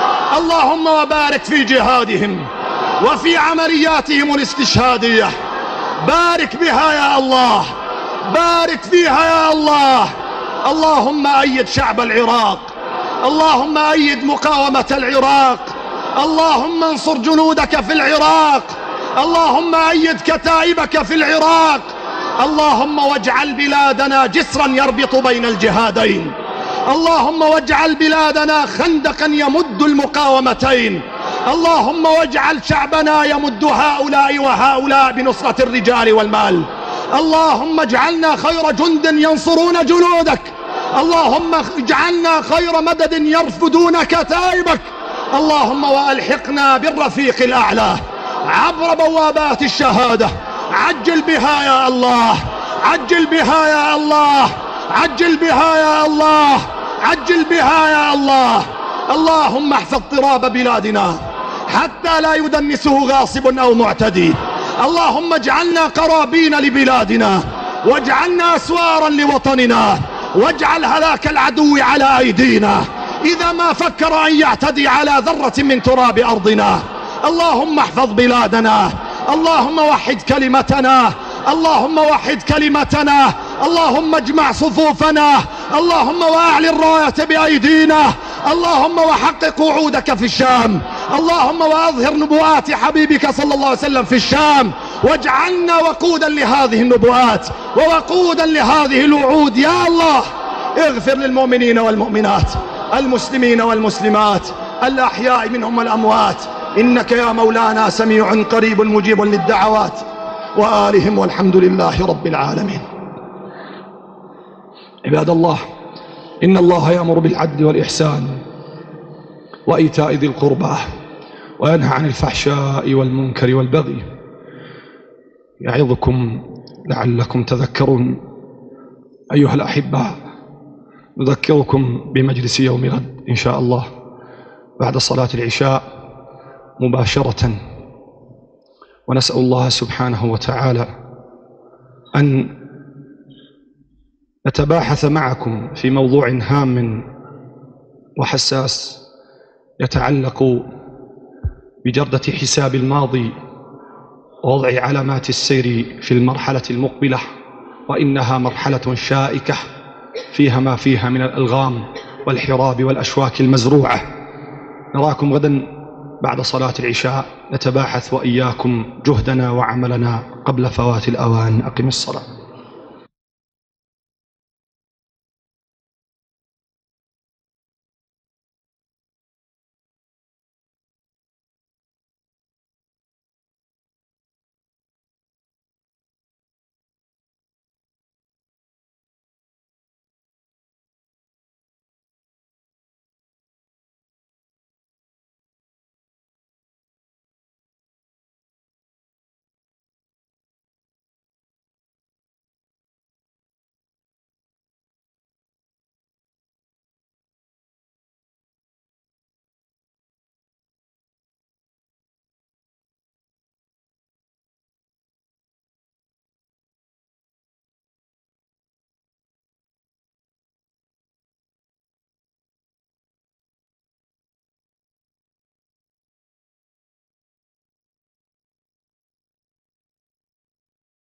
اللهم وبارك في جهادهم وفي عملياتهم الاستشهادية، بارك بها يا الله، بارك فيها يا الله. اللهم أيد شعب العراق، اللهم أيد مقاومة العراق، اللهم انصر جنودك في العراق، اللهم أيد كتائبك في العراق. اللهم واجعل بلادنا جسرا يربط بين الجهادين، اللهم واجعل بلادنا خندقا يمد المقاومتين، اللهم واجعل شعبنا يمد هؤلاء وهؤلاء بنصرة الرجال والمال. اللهم اجعلنا خير جند ينصرون جنودك، اللهم اجعلنا خير مدد يرفدون كتائبك. اللهم وألحقنا بالرفيق الأعلى عبر بوابات الشهادة. عجل بها يا الله، عجل بها يا الله، عجل بها يا الله، عجل بها يا الله. اللهم احفظ تراب بلادنا حتى لا يدنسه غاصب أو معتدي. اللهم اجعلنا قرابين لبلادنا، واجعلنا أسوارا لوطننا، واجعل هلاك العدو على أيدينا إذا ما فكر أن يعتدي على ذرة من تراب أرضنا. اللهم احفظ بلادنا، اللهم وحد كلمتنا، اللهم وحد كلمتنا، اللهم اجمع صفوفنا، اللهم واعل الراية بأيدينا، اللهم وحقق وعودك في الشام، اللهم واظهر نبوءات حبيبك صلى الله عليه وسلم في الشام، واجعلنا وقودا لهذه النبوءات ووقودا لهذه الوعود. يا الله اغفر للمؤمنين والمؤمنات، المسلمين والمسلمات، الأحياء منهم والأموات، إنك يا مولانا سميع قريب مجيب للدعوات. وآلهم، والحمد لله رب العالمين. عباد الله، إن الله يأمر بالعدل والإحسان وإيتاء ذي القربى وينهى عن الفحشاء والمنكر والبغي يعظكم لعلكم تذكرون. أيها الأحبة، نذكركم بمجلس يوم غد إن شاء الله بعد صلاة العشاء مباشرة، ونسأل الله سبحانه وتعالى أن نتباحث معكم في موضوع هام وحساس يتعلق بجردة حساب الماضي ووضع علامات السير في المرحلة المقبلة، وإنها مرحلة شائكة فيها ما فيها من الألغام والحراب والأشواك المزروعة. نراكم غدا بعد صلاة العشاء نتباحث وإياكم جهدنا وعملنا قبل فوات الأوان. أقم الصلاة.